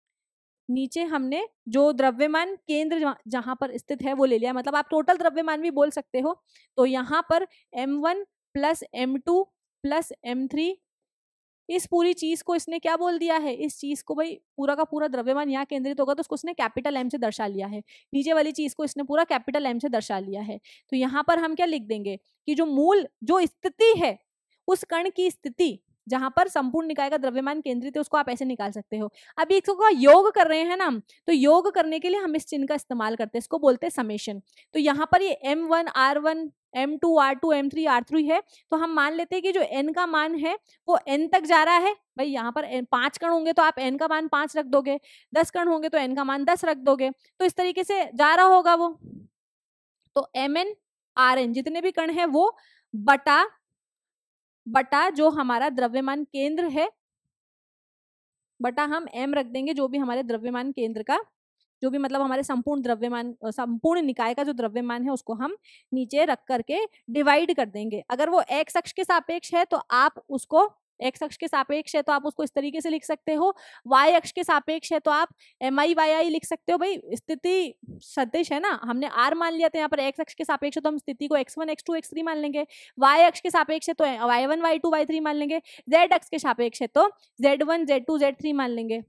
नीचे हमने जो द्रव्यमान केंद्र जहां पर स्थित है वो ले लिया, मतलब आप टोटल द्रव्यमान भी बोल सकते हो। तो यहाँ पर M one plus M two plus M three, इस पूरी चीज को इसने क्या बोल दिया है, इस चीज को भाई पूरा का पूरा द्रव्यमान यहाँ केंद्रित होगा तो उसको इसने कैपिटल एम से दर्शा लिया है। नीचे वाली चीज को इसने पूरा कैपिटल एम से दर्शा लिया है। तो यहाँ पर हम क्या लिख देंगे कि जो मूल जो स्थिति है उस कण की स्थिति जहां पर संपूर्ण निकाय का द्रव्यमान केंद्रित है उसको आप ऐसे निकाल सकते हो। अभी इसको योग कर रहे हैं ना, तो योग करने के लिए हम इस चिन्ह का इस्तेमाल करते हैं, इसको बोलते हैं समेशन। तो यहाँ पर ये M one R one M two R two M three R three है, तो हम मान लेते हैं कि जो n का मान है वो n तक जा रहा है। भाई यहाँ पर पांच कण होंगे तो आप n का मान पांच रख दोगे, दस कण होंगे तो n का मान दस रख दोगे, तो इस तरीके से जा रहा होगा वो। तो एम एन आर एन जितने भी कण है वो बटा बटा जो हमारा द्रव्यमान केंद्र है, बटा हम m रख देंगे जो भी हमारे द्रव्यमान केंद्र का, जो भी मतलब हमारे संपूर्ण द्रव्यमान संपूर्ण निकाय का जो द्रव्यमान है उसको हम नीचे रख करके डिवाइड कर देंगे। अगर वो x अक्ष के सापेक्ष है तो आप उसको एक्स अक्ष के सापेक्ष है तो आप उसको इस तरीके से लिख सकते हो, वाई अक्ष के सापेक्ष है तो आप एम आई वाई आई लिख सकते हो। भाई स्थिति सदिश है ना, हमने आर मान लिया था यहाँ पर एक्स अक्ष के सापेक्ष है तो हम स्थिति को X one X two X three मान लेंगे, वाई अक्ष के सापेक्ष है तो Y one Y two Y three मान लेंगे, जेड अक्ष के सापेक्ष है तो Z one Z two Z three मान लेंगे।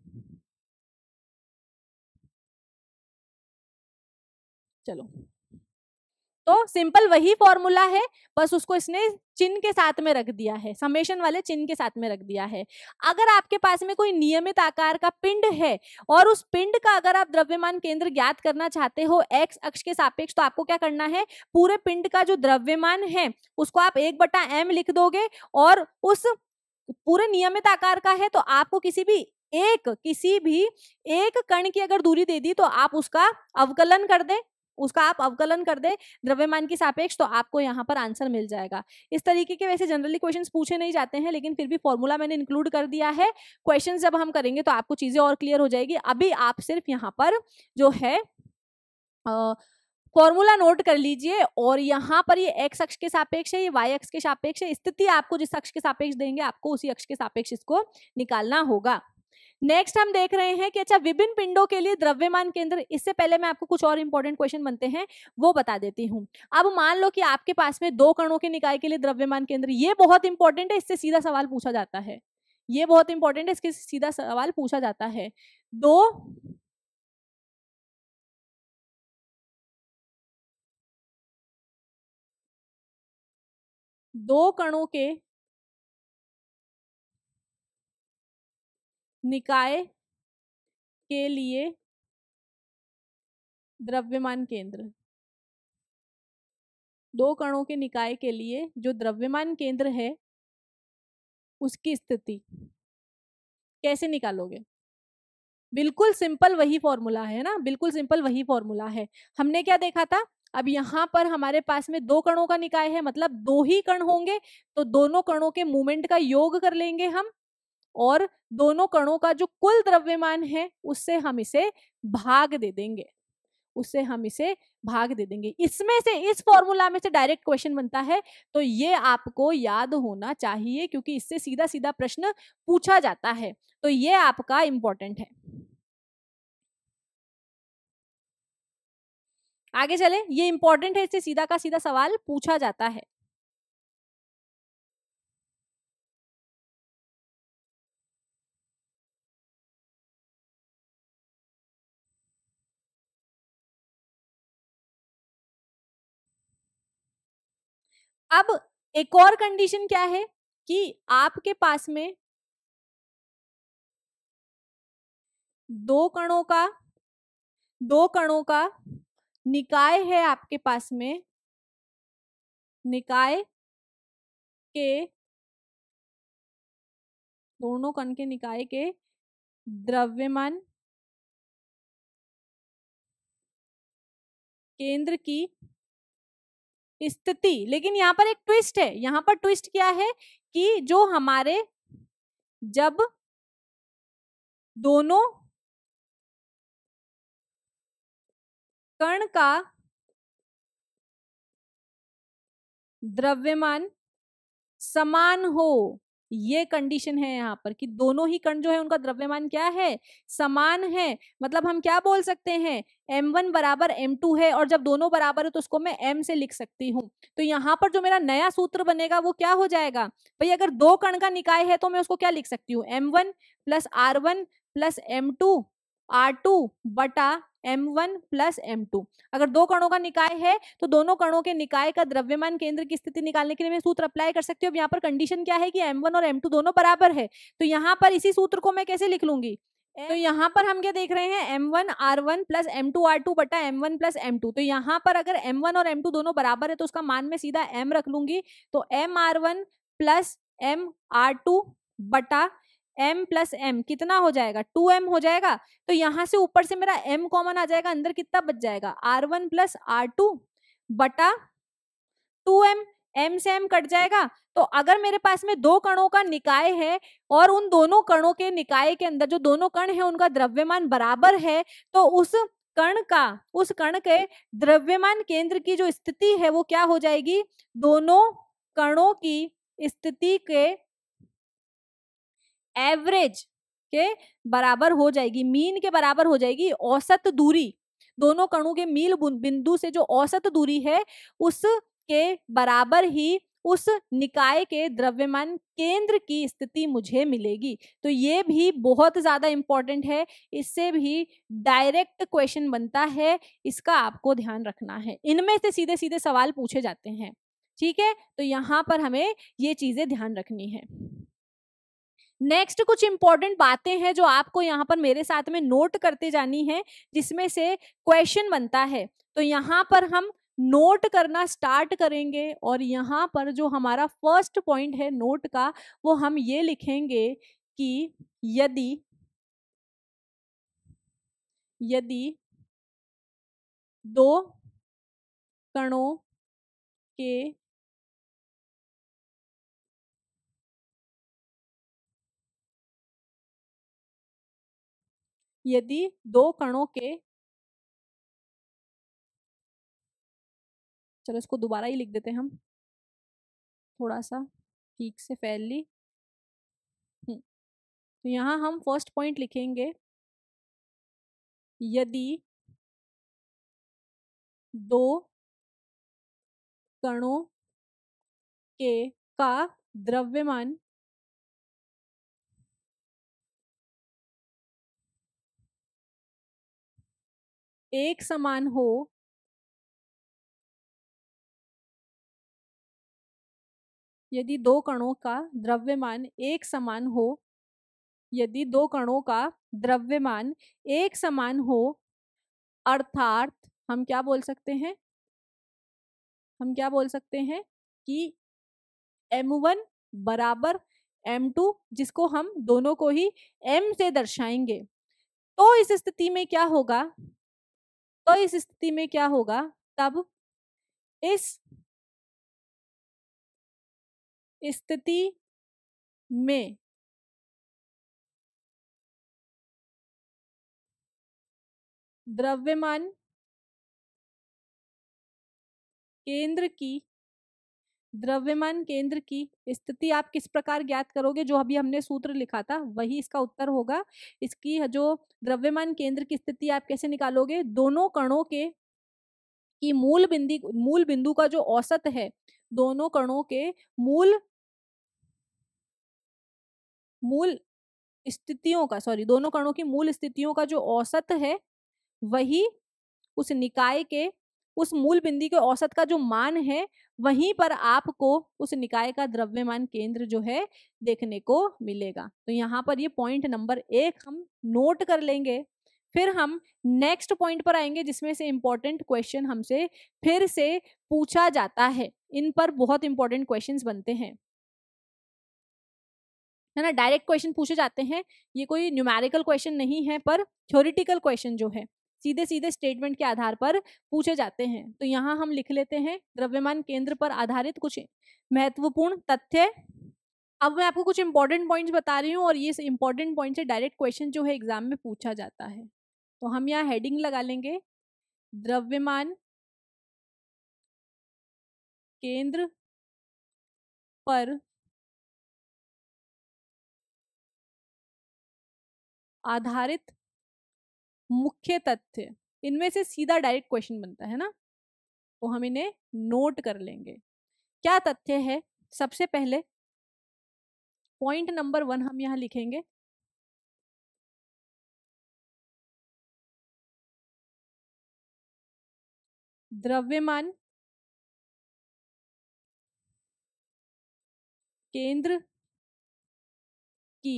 चलो, तो सिंपल वही फॉर्मूला है, बस उसको इसने चिन्ह के साथ में रख दिया है, समेशन वाले चिन्ह के साथ में रख दिया है। अगर आपके पास में कोई नियमित आकार का पिंड है और उस पिंड का अगर आप द्रव्यमान केंद्र ज्ञात करना चाहते हो एक्स अक्ष के सापेक्ष, तो आपको क्या करना है, पूरे पिंड का जो द्रव्यमान है उसको आप एक बटा एम लिख दोगे, और उस पूरे नियमित आकार का है तो आपको किसी भी एक किसी भी एक कण की अगर दूरी दे दी तो आप उसका अवकलन कर दे उसका आप अवकलन कर दे द्रव्यमान की सापेक्ष, तो आपको यहाँ पर आंसर मिल जाएगा। इस तरीके के वैसे जनरली क्वेश्चंस पूछे नहीं जाते हैं, लेकिन फिर भी फॉर्मूला मैंने इंक्लूड कर दिया है। क्वेश्चंस जब हम करेंगे तो आपको चीजें और क्लियर हो जाएगी। अभी आप सिर्फ यहाँ पर जो है फॉर्मूला नोट कर लीजिए, और यहाँ पर ये एक्स अक्ष के सापेक्ष है, ये वाई अक्ष के सापेक्ष है। स्थिति आपको जिस अक्ष के सापेक्ष देंगे आपको उसी अक्ष के सापेक्ष इसको निकालना होगा। नेक्स्ट हम देख रहे हैं कि अच्छा विभिन्न पिंडों के लिए द्रव्यमान केंद्र, इससे पहले मैं आपको कुछ और इंपॉर्टेंट क्वेश्चन बनते हैं वो बता देती हूँ। अब मान लो कि आपके पास में दो कणों के निकाय के लिए द्रव्यमान केंद्र, ये बहुत इंपॉर्टेंट है, इससे सीधा सवाल पूछा जाता है, ये बहुत इंपॉर्टेंट है, इसके सीधा सवाल पूछा जाता है। दो दो कणों के निकाय के लिए द्रव्यमान केंद्र, दो कणों के निकाय के लिए जो द्रव्यमान केंद्र है उसकी स्थिति कैसे निकालोगे? बिल्कुल सिंपल वही फॉर्मूला है ना, बिल्कुल सिंपल वही फॉर्मूला है। हमने क्या देखा था, अब यहाँ पर हमारे पास में दो कणों का निकाय है, मतलब दो ही कण होंगे, तो दोनों कणों के मूवमेंट का योग कर लेंगे हम, और दोनों कणों का जो कुल द्रव्यमान है उससे हम इसे भाग दे देंगे, उससे हम इसे भाग दे देंगे। इसमें से, इस फॉर्मूला में से डायरेक्ट क्वेश्चन बनता है, तो ये आपको याद होना चाहिए क्योंकि इससे सीधा सीधा प्रश्न पूछा जाता है, तो ये आपका इंपॉर्टेंट है। आगे चले, ये इंपॉर्टेंट है, इससे सीधा का सीधा सवाल पूछा जाता है। अब एक और कंडीशन क्या है कि आपके पास में दो कणों का दो कणों का निकाय है, आपके पास में निकाय के दोनों कण के निकाय के द्रव्यमान केंद्र की स्थिति, लेकिन यहाँ पर एक ट्विस्ट है। यहाँ पर ट्विस्ट क्या है कि जो हमारे जब दोनों कण का द्रव्यमान समान हो, ये कंडीशन है यहाँ पर कि दोनों ही कण जो है उनका द्रव्यमान क्या है, समान है। मतलब हम क्या बोल सकते हैं, एम वन बराबर एम टू है, और जब दोनों बराबर है तो उसको मैं m से लिख सकती हूँ। तो यहाँ पर जो मेरा नया सूत्र बनेगा वो क्या हो जाएगा, भाई अगर दो कण का निकाय है तो मैं उसको क्या लिख सकती हूँ, M one plus R one plus M two R two बटा M one plus M two. अगर दो कणों का निकाय है तो दोनों कणों के निकाय का द्रव्यमान केंद्र की स्थिति निकालने के लिए मैं सूत्र अप्लाई कर सकती हूँ। अब यहाँ पर कंडीशन क्या है कि एम वन और एम टू दोनों बराबर है, तो यहाँ पर इसी सूत्र को मैं कैसे लिख लूंगी, तो यहाँ पर हम क्या देख रहे हैं, M one R one plus M two R two बटा M one plus M two. तो यहाँ पर अगर एम वन और एम टू दोनों बराबर है तो उसका मान मैं सीधा m रख लूंगी, तो M R one plus M R two बटा m प्लस एम कितना हो जाएगा, टू एम हो जाएगा। तो यहां से ऊपर से मेरा m कॉमन आ जाएगा, अंदर कितना बच जाएगा, R one plus R two बटा टू एम, m से m कट जाएगा। तो अगर मेरे पास में दो कणों का निकाय है और उन दोनों कणों के निकाय के अंदर जो दोनों कण है उनका द्रव्यमान बराबर है, तो उस कण का उस कण के द्रव्यमान केंद्र की जो स्थिति है वो क्या हो जाएगी, दोनों कणों की स्थिति के एवरेज के बराबर हो जाएगी, मीन के बराबर हो जाएगी। औसत दूरी, दोनों कणों के मील बिंदु से जो औसत दूरी है उसके बराबर ही उस निकाय के द्रव्यमान केंद्र की स्थिति मुझे मिलेगी। तो ये भी बहुत ज्यादा इंपॉर्टेंट है, इससे भी डायरेक्ट क्वेश्चन बनता है, इसका आपको ध्यान रखना है। इनमें से सीधे सीधे सवाल पूछे जाते हैं, ठीक है। तो यहाँ पर हमें ये चीजें ध्यान रखनी है। नेक्स्ट कुछ इंपॉर्टेंट बातें हैं जो आपको यहाँ पर मेरे साथ में नोट करते जानी है, जिसमें से क्वेश्चन बनता है। तो यहाँ पर हम नोट करना स्टार्ट करेंगे और यहाँ पर जो हमारा फर्स्ट पॉइंट है नोट का, वो हम ये लिखेंगे कि यदि यदि दो कणों के यदि दो कणों के चलो इसको दोबारा ही लिख देते हैं हम, थोड़ा सा ठीक से फैल ली। तो यहाँ हम फर्स्ट पॉइंट लिखेंगे, यदि दो कणों के का द्रव्यमान एक समान हो यदि दो कणों का द्रव्यमान एक समान हो यदि दो कणों का द्रव्यमान एक समान हो, अर्थात हम क्या बोल सकते हैं हम क्या बोल सकते हैं कि एम वन बराबर एम टू, जिसको हम दोनों को ही m से दर्शाएंगे। तो इस स्थिति में क्या होगा तो इस स्थिति में क्या होगा तब इस स्थिति में द्रव्यमान केंद्र की द्रव्यमान केंद्र की स्थिति आप किस प्रकार ज्ञात करोगे? जो अभी हमने सूत्र लिखा था वही इसका उत्तर होगा। इसकी जो द्रव्यमान केंद्र की स्थिति आप कैसे निकालोगे? दोनों कणों के की मूल बिंदु मूल बिंदु का जो औसत है, दोनों कणों के मूल मूल स्थितियों का सॉरी दोनों कणों की मूल स्थितियों का जो औसत है, वही उस निकाय के उस मूल बिंदु के औसत का जो मान है, वहीं पर आपको उस निकाय का द्रव्यमान केंद्र जो है देखने को मिलेगा। तो यहाँ पर ये पॉइंट नंबर एक हम नोट कर लेंगे। फिर हम नेक्स्ट पॉइंट पर आएंगे, जिसमें से इंपॉर्टेंट क्वेश्चन हमसे फिर से पूछा जाता है। इन पर बहुत इंपॉर्टेंट क्वेश्चंस बनते हैं, है ना। डायरेक्ट क्वेश्चन पूछे जाते हैं, ये कोई न्यूमेरिकल क्वेश्चन नहीं है, पर थ्योरेटिकल क्वेश्चन जो है सीधे सीधे स्टेटमेंट के आधार पर पूछे जाते हैं। तो यहाँ हम लिख लेते हैं द्रव्यमान केंद्र पर आधारित कुछ महत्वपूर्ण तथ्य। अब मैं आपको कुछ इंपॉर्टेंट पॉइंट्स बता रही हूँ और ये इंपॉर्टेंट पॉइंट से डायरेक्ट क्वेश्चन जो है एग्जाम में पूछा जाता है। तो हम यहाँ हेडिंग लगा लेंगे, द्रव्यमान केंद्र पर आधारित मुख्य तथ्य। इनमें से सीधा डायरेक्ट क्वेश्चन बनता है ना, तो हम इन्हें नोट कर लेंगे। क्या तथ्य है? सबसे पहले पॉइंट नंबर वन हम यहां लिखेंगे, द्रव्यमान केंद्र की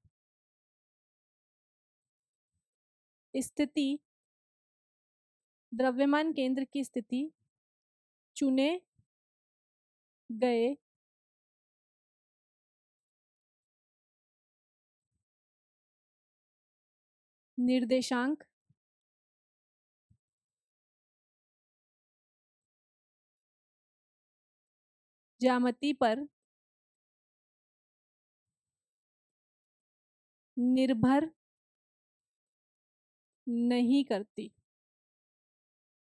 स्थिति द्रव्यमान केंद्र की स्थिति चुने गए निर्देशांक ज्यामिति पर निर्भर नहीं करती।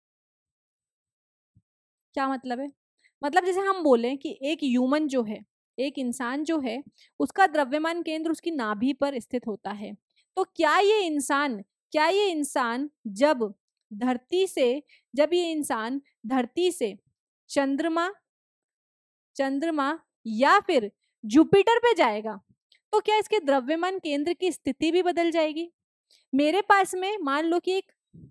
क्या मतलब है? मतलब जैसे हम बोलें कि एक ह्यूमन जो है एक इंसान जो है उसका द्रव्यमान केंद्र उसकी नाभि पर स्थित होता है। तो क्या ये इंसान क्या ये इंसान जब धरती से जब ये इंसान धरती से चंद्रमा चंद्रमा या फिर जुपिटर पे जाएगा तो क्या इसके द्रव्यमान केंद्र की स्थिति भी बदल जाएगी? मेरे पास में मान लो कि एक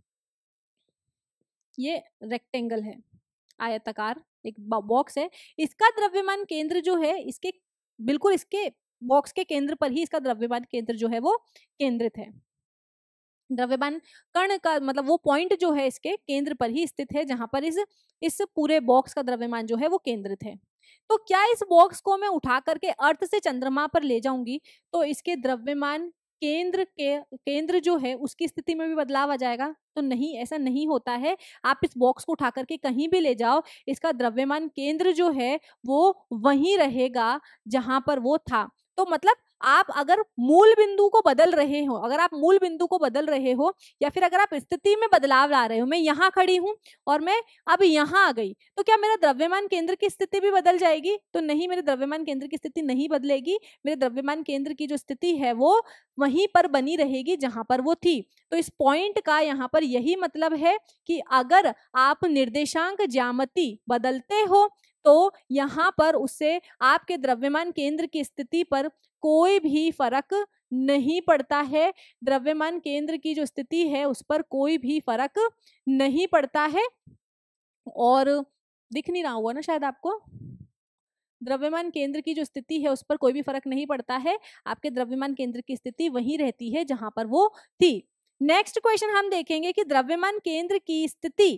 ये रेक्टेंगल है, आयताकार एक बॉक्स है, इसका द्रव्यमान केंद्र जो है इसके बिल्कुल इसके बॉक्स के केंद्र पर ही इसका द्रव्यमान केंद्र जो है वो केंद्रित है। द्रव्यमान कण का मतलब वो पॉइंट जो है इसके केंद्र पर ही स्थित है, जहां पर इस इस पूरे बॉक्स का द्रव्यमान जो है वो केंद्रित है। तो क्या इस बॉक्स को मैं उठा करके अर्थ से चंद्रमा पर ले जाऊंगी तो इसके द्रव्यमान केंद्र के केंद्र जो है उसकी स्थिति में भी बदलाव आ जाएगा? तो नहीं, ऐसा नहीं होता है। आप इस बॉक्स को उठा करके कहीं भी ले जाओ, इसका द्रव्यमान केंद्र जो है वो वहीं रहेगा जहां पर वो था। तो मतलब आप अगर मूल बिंदु को बदल रहे हो अगर आप मूल बिंदु को बदल रहे हो या फिर अगर आप स्थिति में बदलाव ला रहे हो, मैं यहाँ खड़ी हूँ और मैं अब यहाँ आ गई, तो क्या मेरा द्रव्यमान केंद्र की स्थिति भी बदल जाएगी? तो नहीं, मेरे द्रव्यमान केंद्र की स्थिति नहीं बदलेगी। मेरे द्रव्यमान केंद्र की जो स्थिति है वो वहीं पर बनी रहेगी जहां पर वो थी। तो इस पॉइंट का यहाँ पर यही मतलब है कि अगर आप निर्देशांक ज्यामिति बदलते हो तो यहाँ पर उससे आपके द्रव्यमान केंद्र की स्थिति पर कोई भी फर्क नहीं पड़ता है। द्रव्यमान केंद्र की जो स्थिति है उस पर कोई भी फर्क नहीं पड़ता है। और दिख नहीं रहा हुआ ना शायद आपको, द्रव्यमान केंद्र की जो स्थिति है उस पर कोई भी फर्क नहीं पड़ता है। आपके द्रव्यमान केंद्र की स्थिति वहीं रहती है जहां पर वो थी। नेक्स्ट क्वेश्चन हम देखेंगे कि द्रव्यमान केंद्र की स्थिति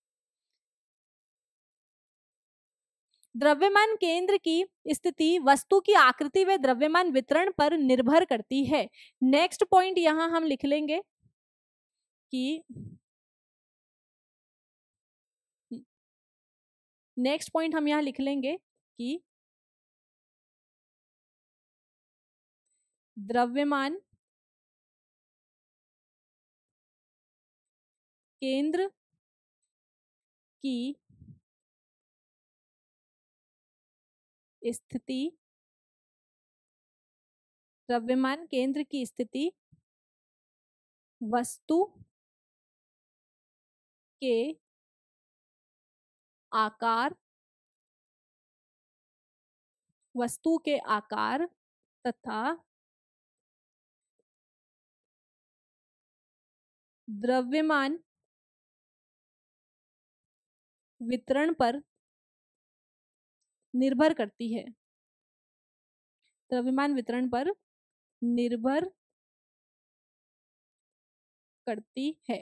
द्रव्यमान केंद्र की स्थिति वस्तु की आकृति व द्रव्यमान वितरण पर निर्भर करती है। नेक्स्ट पॉइंट यहां हम लिख लेंगे कि नेक्स्ट पॉइंट हम यहां लिख लेंगे कि द्रव्यमान केंद्र की स्थिति द्रव्यमान केंद्र की स्थिति वस्तु के आकार वस्तु के आकार तथा द्रव्यमान वितरण पर निर्भर करती है द्रव्यमान वितरण पर निर्भर करती है।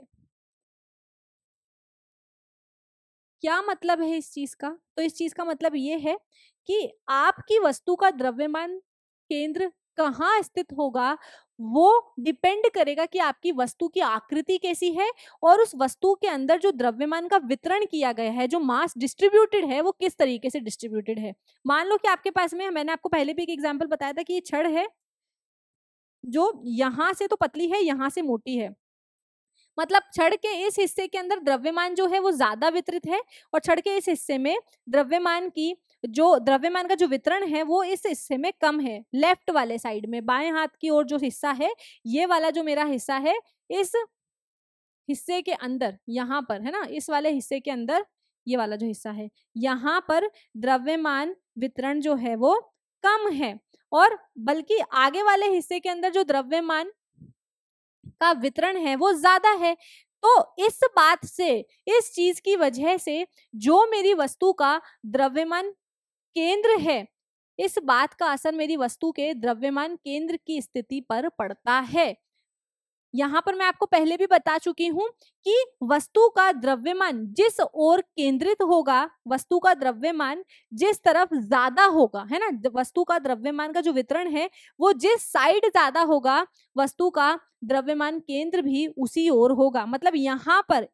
क्या मतलब है इस चीज का? तो इस चीज का मतलब ये है कि आपकी वस्तु का द्रव्यमान केंद्र कहाँ स्थित होगा वो डिपेंड करेगा कि आपकी वस्तु की आकृति कैसी है और उस वस्तु के अंदर जो द्रव्यमान का वितरण किया गया है, जो मास डिस्ट्रीब्यूटेड है, वो किस तरीके से डिस्ट्रीब्यूटेड है। मान लो कि आपके पास में, मैंने आपको पहले भी एक एग्जांपल बताया था कि ये छड़ है जो यहां से तो पतली है, यहां से मोटी है, मतलब छड़ के इस हिस्से के अंदर द्रव्यमान जो है वो ज्यादा वितरित है और छड़ के इस हिस्से में द्रव्यमान की जो द्रव्यमान का जो वितरण है वो इस हिस्से में कम है। लेफ्ट वाले साइड में बाएं हाथ की ओर जो हिस्सा है, ये वाला जो मेरा हिस्सा है, इस हिस्से के अंदर यहाँ पर है ना, इस वाले हिस्से के अंदर ये वाला जो हिस्सा है यहाँ पर द्रव्यमान वितरण जो है वो कम है और बल्कि आगे वाले हिस्से के अंदर जो द्रव्यमान का वितरण है वो ज्यादा है। तो इस बात से, इस चीज की वजह से जो मेरी वस्तु का द्रव्यमान केंद्र है, इस बात का असर मेरी वस्तु के द्रव्यमान केंद्र की स्थिति पर पड़ता है। यहाँ पर मैं आपको पहले भी बता चुकी हूं कि वस्तु का द्रव्यमान जिस ओर केंद्रित होगा, वस्तु का द्रव्यमान जिस तरफ ज्यादा होगा, है ना, वस्तु का द्रव्यमान का जो वितरण है वो जिस साइड ज्यादा होगा, वस्तु का द्रव्यमान केंद्र भी उसी ओर होगा। मतलब यहाँ पर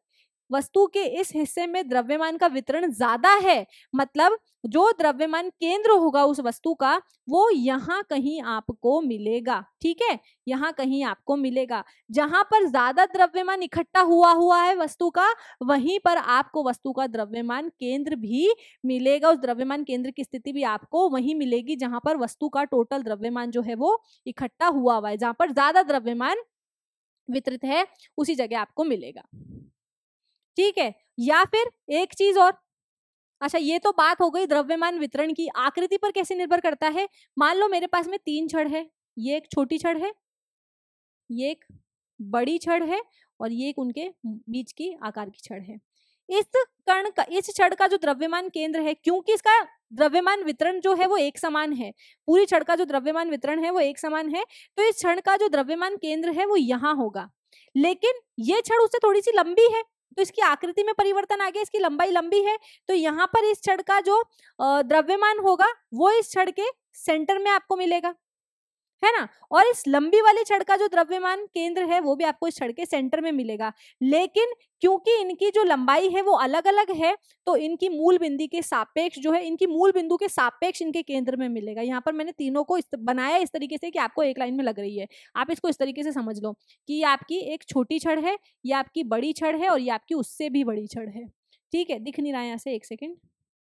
वस्तु के इस हिस्से में द्रव्यमान का वितरण ज्यादा है, मतलब जो द्रव्यमान केंद्र होगा उस वस्तु का वो यहाँ कहीं आपको मिलेगा। ठीक है, यहाँ कहीं आपको मिलेगा। जहां पर ज्यादा द्रव्यमान इकट्ठा हुआ हुआ है वस्तु का, वहीं पर आपको वस्तु का द्रव्यमान केंद्र भी मिलेगा। उस द्रव्यमान केंद्र की स्थिति भी आपको वहीं मिलेगी जहां पर वस्तु का टोटल द्रव्यमान जो है वो इकट्ठा हुआ हुआ है। जहां पर ज्यादा द्रव्यमान वितरित है उसी जगह आपको मिलेगा। ठीक है, या फिर एक चीज और। अच्छा, ये तो बात हो गई द्रव्यमान वितरण की। आकृति पर कैसे निर्भर करता है? मान लो मेरे पास में तीन छड़ है, ये एक छोटी छड़ है, ये एक बड़ी छड़ है और ये एक उनके बीच की आकार की छड़ है। इस कण का, इस छड़ का जो द्रव्यमान केंद्र है, क्योंकि इसका द्रव्यमान वितरण जो है वो एक समान है, पूरी छड़ का जो द्रव्यमान वितरण है वो एक समान है, तो इस छड़ का जो द्रव्यमान केंद्र है वो यहाँ होगा। लेकिन ये छड़ उससे थोड़ी सी लंबी है, तो इसकी आकृति में परिवर्तन आ गया, इसकी लंबाई लंबी है, तो यहाँ पर इस छड़ का जो द्रव्यमान होगा वो इस छड़ के सेंटर में आपको मिलेगा, है ना। और इस लंबी वाली छड़ का जो द्रव्यमान केंद्र है वो भी आपको इस छड़ के सेंटर में मिलेगा। लेकिन क्योंकि इनकी जो लंबाई है वो अलग अलग है, तो इनकी मूल बिंदु के सापेक्ष जो है, इनकी मूल बिंदु के सापेक्ष इनके केंद्र में मिलेगा। यहाँ पर मैंने तीनों को इस, बनाया इस तरीके से कि आपको एक लाइन में लग रही है। आप इसको इस तरीके से समझ लो कि ये आपकी एक छोटी छड़ है, ये आपकी बड़ी छड़ है और ये आपकी उससे भी बड़ी छड़ है। ठीक है, दिख नहीं रहा है यहाँ से, एक सेकेंड।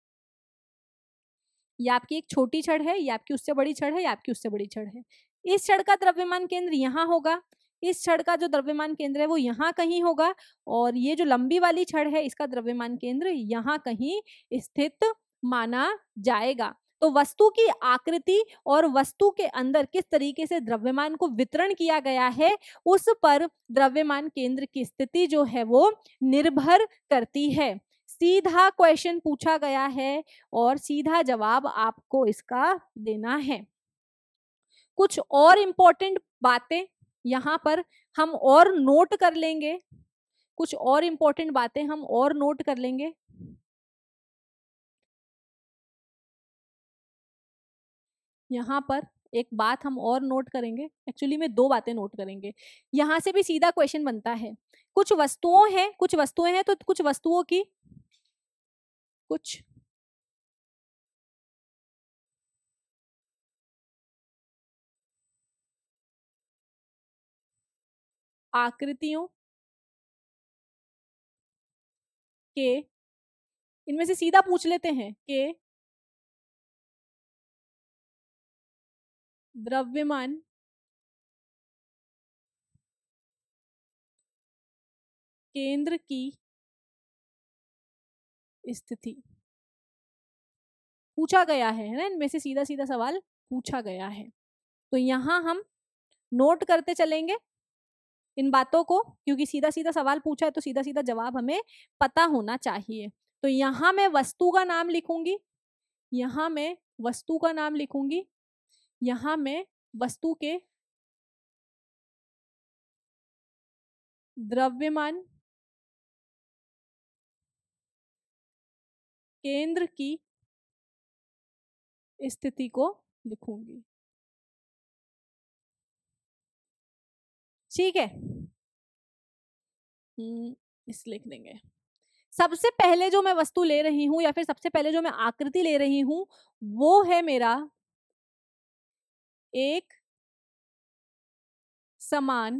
ये आपकी एक छोटी छड़ है, ये आपकी उससे बड़ी छड़ है, ये आपकी उससे बड़ी छड़ है। इस छड़ का द्रव्यमान केंद्र यहाँ होगा, इस छड़ का जो द्रव्यमान केंद्र है वो यहाँ कहीं होगा, और ये जो लंबी वाली छड़ है इसका द्रव्यमान केंद्र यहाँ कहीं स्थित माना जाएगा। तो वस्तु की आकृति और वस्तु के अंदर किस तरीके से द्रव्यमान को वितरण किया गया है उस पर द्रव्यमान केंद्र की स्थिति जो है वो निर्भर करती है। सीधा क्वेश्चन पूछा गया है और सीधा जवाब आपको इसका देना है। कुछ और इंपॉर्टेंट बातें यहाँ पर हम और नोट कर लेंगे, कुछ और इंपॉर्टेंट बातें हम और नोट कर लेंगे। यहाँ पर एक बात हम और नोट करेंगे, एक्चुअली में दो बातें नोट करेंगे। यहाँ से भी सीधा क्वेश्चन बनता है। कुछ वस्तुओं हैं, कुछ वस्तुएं हैं, तो कुछ वस्तुओं की कुछ आकृतियों के, इनमें से सीधा पूछ लेते हैं कि द्रव्यमान केंद्र की स्थिति पूछा गया है ना, इनमें से सीधा सीधा सवाल पूछा गया है। तो यहाँ हम नोट करते चलेंगे इन बातों को, क्योंकि सीधा सीधा सवाल पूछा है तो सीधा सीधा जवाब हमें पता होना चाहिए। तो यहाँ मैं वस्तु का नाम लिखूंगी, यहाँ मैं वस्तु का नाम लिखूंगी, यहाँ मैं वस्तु के द्रव्यमान केंद्र की स्थिति को लिखूंगी। ठीक है, इस लिख देंगे। सबसे पहले जो मैं वस्तु ले रही हूं या फिर सबसे पहले जो मैं आकृति ले रही हूं वो है मेरा एक समान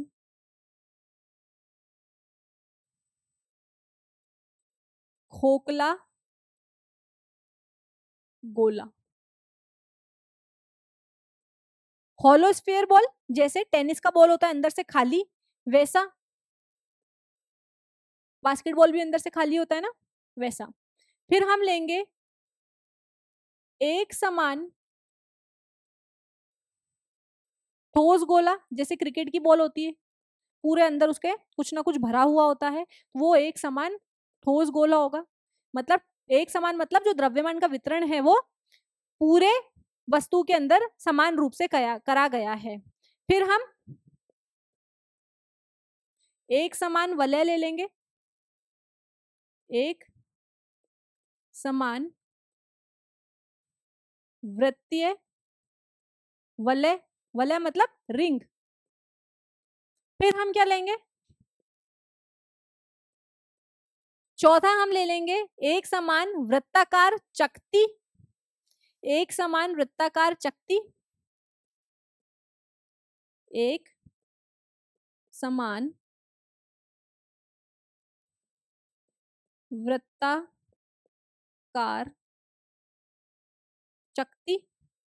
खोखला गोला। हॉलो स्फीयर बॉल, जैसे टेनिस का बॉल होता है अंदर से खाली, वैसा बास्केटबॉल भी अंदर से खाली होता है ना, वैसा। फिर हम लेंगे एक समान ठोस गोला, जैसे क्रिकेट की बॉल होती है, पूरे अंदर उसके कुछ ना कुछ भरा हुआ होता है, वो एक समान ठोस गोला होगा। मतलब एक समान मतलब जो द्रव्यमान का वितरण है वो पूरे वस्तु के अंदर समान रूप से करा गया है। फिर हम एक समान वलय ले लेंगे, एक समान वृत्तीय वलय, वलय मतलब रिंग। फिर हम क्या लेंगे, चौथा हम ले लेंगे एक समान वृत्ताकार चकती, एक समान वृत्ताकार चकती, एक समान वृत्ताकार चकती,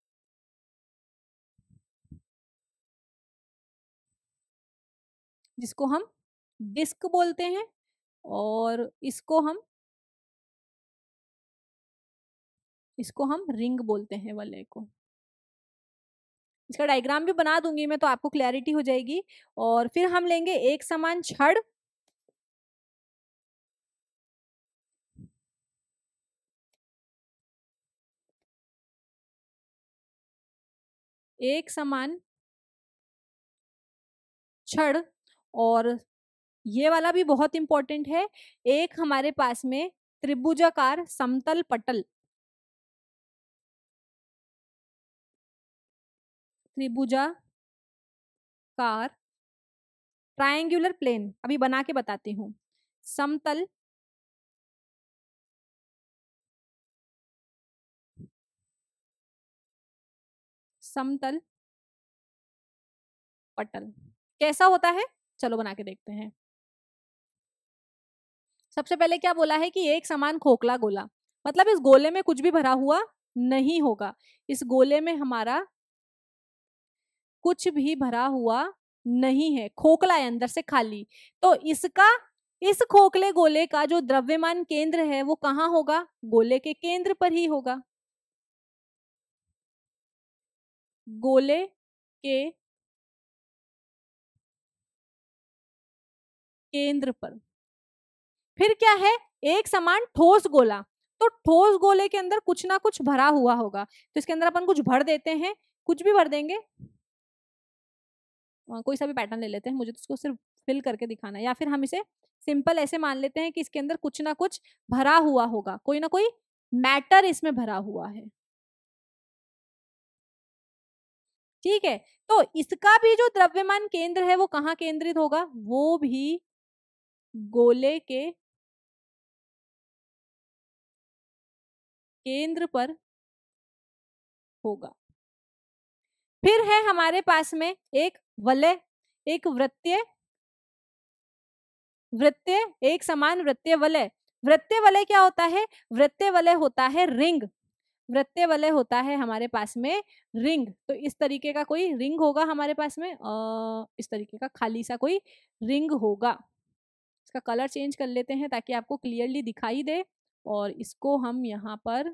जिसको हम डिस्क बोलते हैं, और इसको हम इसको हम रिंग बोलते हैं वलय को। इसका डायग्राम भी बना दूंगी मैं, तो आपको क्लैरिटी हो जाएगी। और फिर हम लेंगे एक समान छड़, एक समान छड़, और ये वाला भी बहुत इंपॉर्टेंट है, एक हमारे पास में त्रिभुजाकार समतल पटल, त्रिभुजाकार ट्रायंगुलर प्लेन, अभी बना के बताती हूं, समतल समतल पटल कैसा होता है, चलो बना के देखते हैं। सबसे पहले क्या बोला है कि एक समान खोखला गोला, मतलब इस गोले में कुछ भी भरा हुआ नहीं होगा, इस गोले में हमारा कुछ भी भरा हुआ नहीं है, खोखला है, अंदर से खाली। तो इसका इस खोखले गोले का जो द्रव्यमान केंद्र है वो कहाँ होगा, गोले के केंद्र पर ही होगा, गोले के केंद्र पर। फिर क्या है, एक समान ठोस गोला, तो ठोस गोले के अंदर कुछ ना कुछ भरा हुआ होगा, तो इसके अंदर अपन कुछ भर देते हैं, कुछ भी भर देंगे, कोई सा भी पैटर्न ले लेते हैं, मुझे तो इसको सिर्फ फिल करके दिखाना है, या फिर हम इसे सिंपल ऐसे मान लेते हैं कि इसके अंदर कुछ ना कुछ भरा हुआ होगा, कोई ना कोई मैटर इसमें भरा हुआ है। ठीक है, तो इसका भी जो द्रव्यमान केंद्र है वो कहाँ केंद्रित होगा, वो भी गोले के केंद्र पर होगा। फिर है हमारे पास में एक वलय, एक वृत्तीय वृत्तीय एक समान वृत्तीय वलय। वृत्तीय वलय क्या होता है, वृत्तीय वलय होता है रिंग, वृत्तीय वलय होता है हमारे पास में रिंग। तो इस तरीके का कोई रिंग होगा हमारे पास में, आ, इस तरीके का खाली सा कोई रिंग होगा। इसका कलर चेंज कर लेते हैं ताकि आपको क्लियरली दिखाई दे, और इसको हम यहाँ पर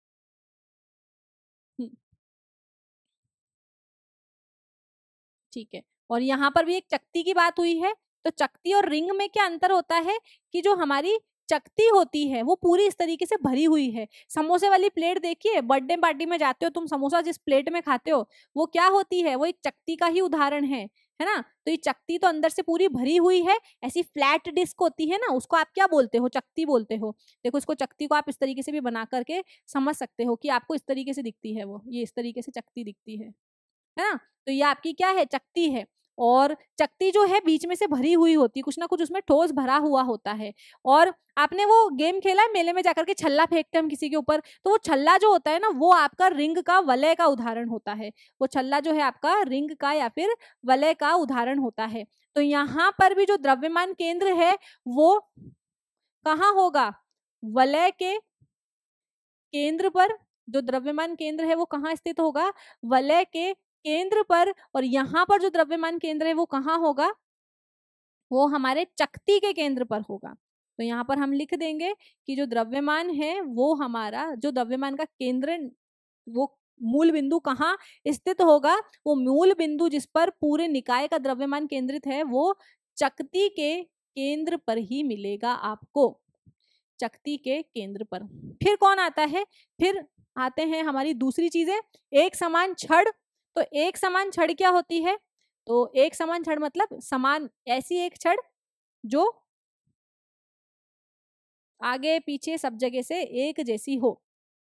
ठीक है, और यहाँ पर भी एक चकती की बात हुई है, तो चकती और रिंग में क्या अंतर होता है कि जो हमारी चकती होती है वो पूरी इस तरीके से भरी हुई है। समोसे वाली प्लेट देखिए, बर्थडे पार्टी में जाते हो तुम, समोसा जिस प्लेट में खाते हो वो क्या होती है, वो एक चकती का ही उदाहरण है, है ना। तो ये चकती तो अंदर से पूरी भरी हुई है, ऐसी फ्लैट डिस्क होती है ना, उसको आप क्या बोलते हो, चकती बोलते हो। देखो इसको चकती को आप इस तरीके से भी बना करके समझ सकते हो कि आपको इस तरीके से दिखती है, वो ये इस तरीके से चकती दिखती है है ना। तो ये आपकी क्या है, चकती है, और चकती जो है बीच में से भरी हुई होती है, कुछ ना कुछ उसमें ठोस भरा हुआ होता है। और आपने वो गेम खेला है मेले में जाकर के, छल्ला फेंकते हैं हम किसी के ऊपर, तो वो छल्ला जो होता है ना वो आपका रिंग का वलय का उदाहरण होता है, वो छल्ला जो है आपका रिंग का या फिर वलय का उदाहरण होता है। तो यहाँ पर भी जो द्रव्यमान केंद्र है वो कहाँ होगा, वलय के केंद्र पर, जो द्रव्यमान केंद्र है वो कहाँ स्थित होगा, वलय के केंद्र पर। और यहाँ पर जो द्रव्यमान केंद्र है वो कहाँ होगा, वो हमारे चकती के केंद्र पर होगा। तो यहाँ पर हम लिख देंगे कि जो द्रव्यमान है वो हमारा, जो द्रव्यमान का केंद्र, वो मूल बिंदु कहाँ स्थित होगा, वो मूल बिंदु जिस पर पूरे निकाय का द्रव्यमान केंद्रित है वो चकती के केंद्र पर ही मिलेगा आपको, चकती के केंद्र पर। फिर कौन आता है, फिर आते हैं हमारी दूसरी चीजें, एक समान छड़। तो एक समान छड़ क्या होती है, तो एक समान छड़ मतलब समान, ऐसी एक छड़ जो आगे पीछे सब जगह से एक जैसी हो,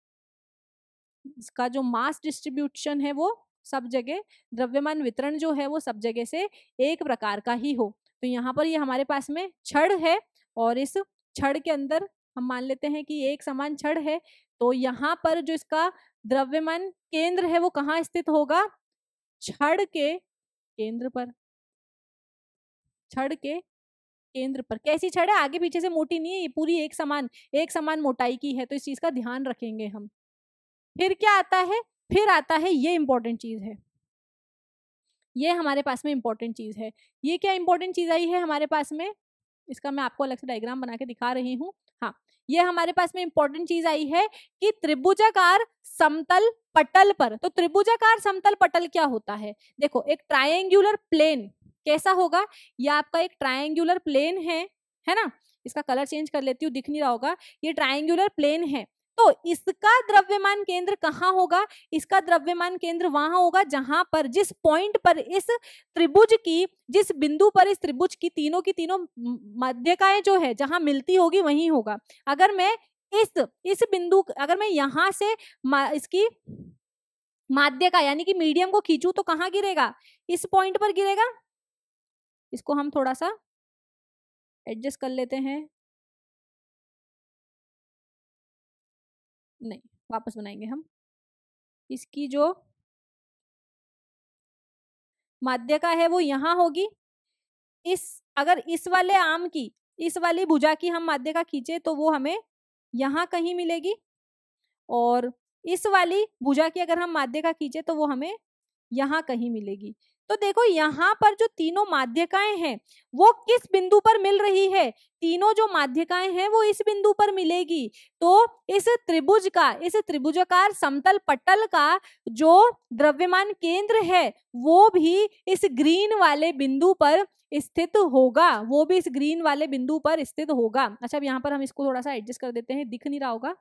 इसका जो मास डिस्ट्रीब्यूशन है वो सब जगह, द्रव्यमान वितरण जो है वो सब जगह से एक प्रकार का ही हो। तो यहाँ पर ये यह हमारे पास में छड़ है, और इस छड़ के अंदर हम मान लेते हैं कि एक समान छड़ है, तो यहाँ पर जो इसका द्रव्यमान केंद्र है वो कहाँ स्थित होगा? छड़ के केंद्र पर। छड़ के केंद्र पर। कैसी छड़ है? आगे पीछे से मोटी नहीं है, ये पूरी एक समान एक समान मोटाई की है, तो इस चीज का ध्यान रखेंगे हम। फिर क्या आता है? फिर आता है ये इंपॉर्टेंट चीज है, ये हमारे पास में इंपॉर्टेंट चीज है। ये क्या इंपॉर्टेंट चीज आई है हमारे पास में? इसका मैं आपको अलग से डायग्राम बना के दिखा रही हूँ। हाँ, ये हमारे पास में इंपॉर्टेंट चीज आई है कि त्रिभुजाकार समतल पटल पर। तो त्रिभुजाकार समतल पटल क्या होता है? देखो, एक ट्रायंगुलर प्लेन कैसा होगा? ये आपका एक ट्रायंगुलर प्लेन है, है ना? इसका कलर चेंज कर लेती हूँ, दिख नहीं रहा होगा। ये ट्रायंगुलर प्लेन है, तो इसका द्रव्यमान केंद्र कहाँ होगा? इसका द्रव्यमान केंद्र वहां होगा जहां पर, जिस पॉइंट पर इस त्रिभुज की, जिस बिंदु पर इस त्रिभुज की तीनों की तीनों मध्यकाएं जो है जहां मिलती होगी वहीं होगा। अगर मैं इस इस बिंदु, अगर मैं यहां से इसकी माध्यका यानी कि मीडियम को खींचूं तो कहाँ गिरेगा? इस पॉइंट पर गिरेगा। इसको हम थोड़ा सा एडजस्ट कर लेते हैं, नहीं वापस बनाएंगे हम। इसकी जो माध्यका है वो यहां होगी। इस अगर इस वाले आम की, इस वाली भुजा की हम माध्यका खींचे तो वो हमें यहां कहीं मिलेगी, और इस वाली भुजा की अगर हम माध्यका खींचे तो वो हमें यहां कहीं मिलेगी। तो देखो, यहाँ पर जो तीनों माध्यकाएं हैं वो किस बिंदु पर मिल रही है? तीनों जो माध्यकाएं हैं वो इस बिंदु पर मिलेगी। तो इस त्रिभुज का, इस त्रिभुजाकार समतल पटल का जो द्रव्यमान केंद्र है वो भी इस ग्रीन वाले बिंदु पर स्थित होगा, वो भी इस ग्रीन वाले बिंदु पर स्थित होगा। अच्छा, अब यहाँ पर हम इसको थोड़ा सा एडजस्ट कर देते हैं, दिख नहीं रहा होगा।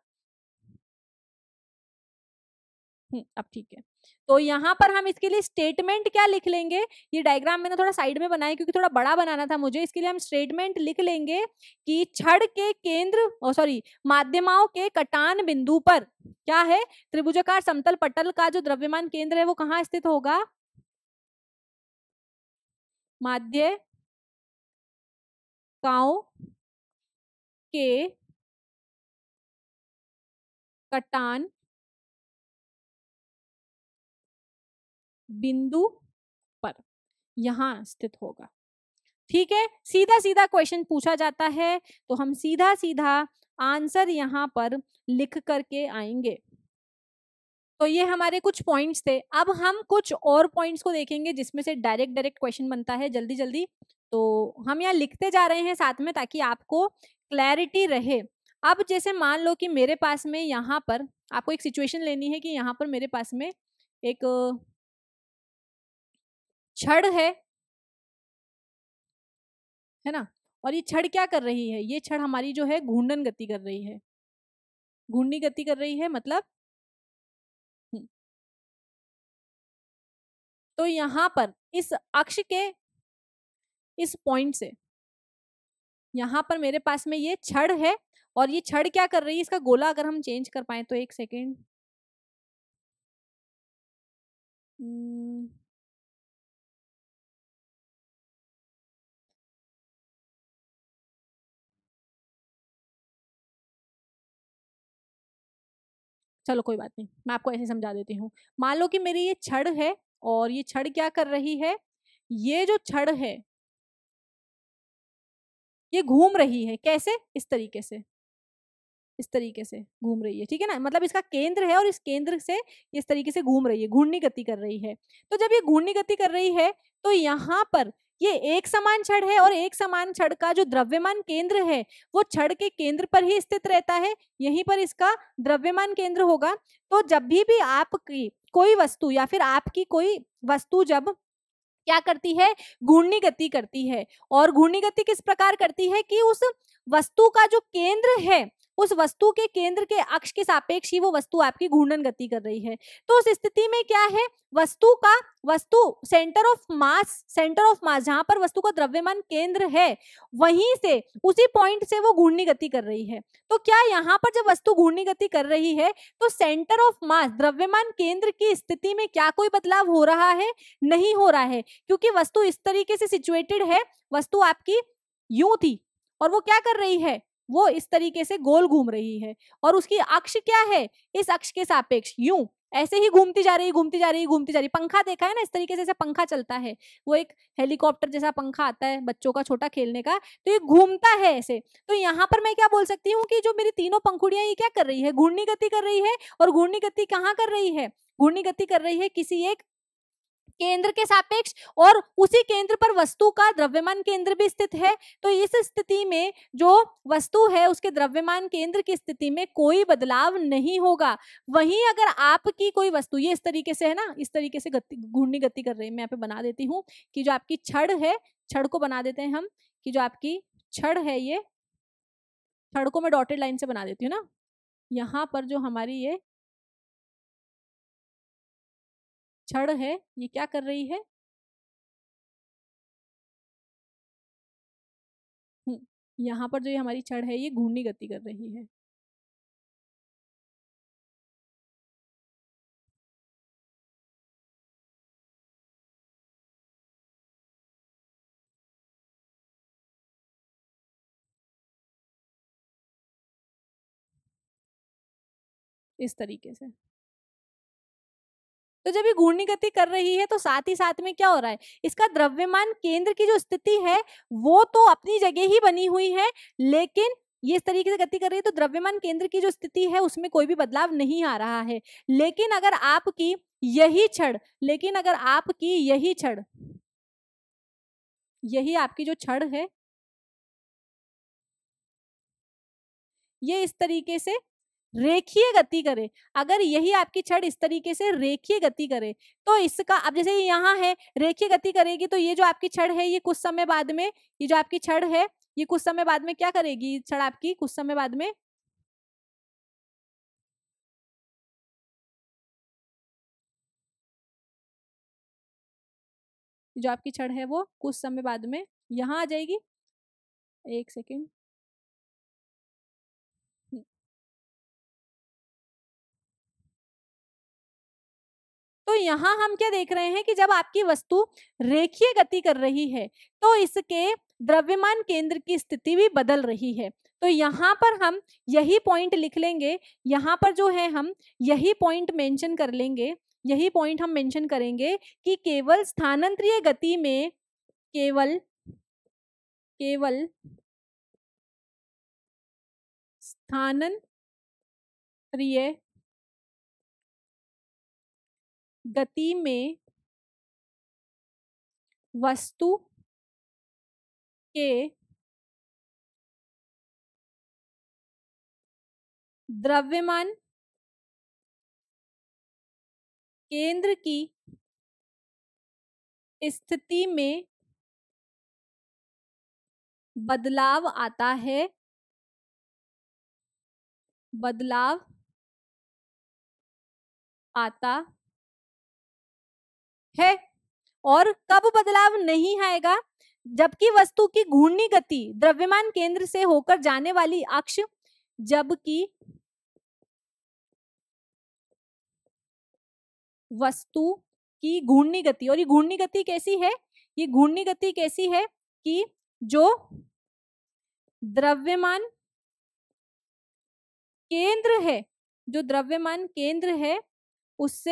हम्म, अब ठीक है। तो यहाँ पर हम इसके लिए स्टेटमेंट क्या लिख लेंगे? ये डायग्राम मैंने थोड़ा साइड में बनाया क्योंकि थोड़ा बड़ा बनाना था मुझे, इसके लिए हम स्टेटमेंट लिख लेंगे कि छड़ के केंद्र, ओ सॉरी माध्यमाओं के कटान बिंदु पर क्या है? त्रिभुजाकार समतल पटल का जो द्रव्यमान केंद्र है वो कहाँ स्थित होगा? माध्यकाओं के कटान बिंदु पर यहां स्थित होगा। ठीक है, सीधा सीधा क्वेश्चन पूछा जाता है तो हम सीधा सीधा आंसर यहां पर लिख करके आएंगे। तो ये हमारे कुछ पॉइंट्स थे। अब हम कुछ और पॉइंट्स को देखेंगे जिसमें से डायरेक्ट डायरेक्ट क्वेश्चन बनता है जल्दी जल्दी। तो हम यहाँ लिखते जा रहे हैं साथ में ताकि आपको क्लैरिटी रहे। अब जैसे मान लो कि मेरे पास में यहाँ पर आपको एक सिचुएशन लेनी है कि यहाँ पर मेरे पास में एक छड़ है है ना, और ये छड़ क्या कर रही है? ये छड़ हमारी जो है घूर्णन गति कर रही है, घूर्णी गति कर रही है मतलब। तो यहाँ पर इस अक्ष के इस पॉइंट से यहाँ पर मेरे पास में ये छड़ है, और ये छड़ क्या कर रही है? इसका गोला अगर हम चेंज कर पाए तो एक सेकेंड, चलो कोई बात नहीं, मैं आपको ऐसे समझा देती हूँ। मान लो कि मेरी ये छड़ है, और ये छड़ क्या कर रही है? ये जो छड़ है ये घूम रही है। कैसे? इस तरीके से, इस तरीके से घूम रही है, ठीक है ना। मतलब इसका केंद्र है और इस केंद्र से इस तरीके से घूम रही है, घूर्णी गति कर रही है। तो जब ये घूर्णी गति कर रही है तो यहाँ पर ये एक समान छड़ है, और एक समान छड़ का जो द्रव्यमान केंद्र है वो छड़ के केंद्र पर ही स्थित रहता है, यहीं पर इसका द्रव्यमान केंद्र होगा। तो जब भी भी आपकी कोई वस्तु या फिर आपकी कोई वस्तु जब क्या करती है? घूर्णी गति करती है, और घूर्णी गति किस प्रकार करती है कि उस वस्तु का जो केंद्र है, उस वस्तु के केंद्र के अक्ष के सापेक्ष ही वो वस्तु आपकी घूर्णन गति कर रही है। तो उस स्थिति में क्या है? वस्तु का वस्तु centre of mass, centre of mass जहां पर वस्तु का द्रव्यमान केंद्र है, वहीं से उसी पॉइंट से वो घूर्णी गति कर रही है। तो क्या यहाँ पर जब वस्तु घूर्णी गति कर रही है तो सेंटर ऑफ मास, द्रव्यमान केंद्र की स्थिति में क्या कोई बदलाव हो रहा है? नहीं हो रहा है, क्योंकि वस्तु इस तरीके से सिचुएटेड है। वस्तु आपकी यूं थी और वो क्या कर रही है? वो इस तरीके से गोल घूम रही है और उसकी अक्ष क्या है, इस अक्ष के सापेक्ष यूं ऐसे ही घूमती जा रही घूमती जा रही घूमती जा रही। पंखा देखा है ना, इस तरीके से ऐसे पंखा चलता है, वो एक हेलीकॉप्टर जैसा पंखा आता है बच्चों का छोटा खेलने का, तो ये घूमता है ऐसे। तो यहाँ पर मैं क्या बोल सकती हूँ कि जो मेरी तीनों पंखुड़ियां ये क्या कर रही है, घूर्णी गति कर रही है। और घूर्णी गति कहाँ कर रही है, घूर्णी गति कर रही है किसी एक केंद्र के सापेक्ष, और उसी केंद्र पर वस्तु का द्रव्यमान केंद्र भी स्थित है। तो इस स्थिति में जो वस्तु है उसके द्रव्यमान केंद्र की स्थिति में कोई बदलाव नहीं होगा। वहीं अगर आपकी कोई वस्तु ये इस तरीके से है ना, इस तरीके से गति घूर्णी गति कर रही है, मैं यहाँ पे बना देती हूँ कि जो आपकी छड़ है, छड़ को बना देते हैं हम कि जो आपकी छड़ है, ये छड़ को मैं डॉटेड लाइन से बना देती हूँ ना। यहाँ पर जो हमारी ये छड़ है ये क्या कर रही है, यहाँ पर जो ये हमारी छड़ है ये घूर्णी गति कर रही है। इस तरीके से। तो जब ये घूर्णी गति कर रही है तो साथ ही साथ में क्या हो रहा है, इसका द्रव्यमान केंद्र की जो स्थिति है वो तो अपनी जगह ही बनी हुई है, लेकिन ये इस तरीके से गति कर रही है तो द्रव्यमान केंद्र की जो स्थिति है उसमें कोई भी बदलाव नहीं आ रहा है। लेकिन अगर आपकी यही छड़ लेकिन अगर आपकी यही छड़ यही आपकी जो छड़ है ये इस तरीके से रेखीय गति करे, अगर यही आपकी छड़ इस तरीके से रेखीय गति करे तो इसका, अब जैसे ये यहाँ है रेखीय गति करेगी तो ये जो आपकी छड़ है ये कुछ समय बाद में, ये जो आपकी छड़ है ये कुछ समय बाद में क्या करेगी, छड़ आपकी कुछ समय बाद में जो आपकी छड़ है वो कुछ समय बाद में यहाँ आ जाएगी। एक सेकेंड, तो यहाँ हम क्या देख रहे हैं कि जब आपकी वस्तु रेखीय गति कर रही है तो इसके द्रव्यमान केंद्र की स्थिति भी बदल रही है। तो यहाँ पर हम यही पॉइंट लिख लेंगे, यहाँ पर जो है हम यही पॉइंट मेंशन कर लेंगे, यही पॉइंट हम मेंशन करेंगे कि केवल स्थानांतरीय गति में केवल केवल स्थानांतरीय गति में वस्तु के द्रव्यमान केंद्र की स्थिति में बदलाव आता है, बदलाव आता है। और कब बदलाव नहीं आएगा, जबकि वस्तु की घूर्णी गति द्रव्यमान केंद्र से होकर जाने वाली अक्ष, जबकि वस्तु की घूर्णी गति, और ये घूर्णी गति कैसी है, ये घूर्णी गति कैसी है कि जो द्रव्यमान केंद्र है, जो द्रव्यमान केंद्र है उससे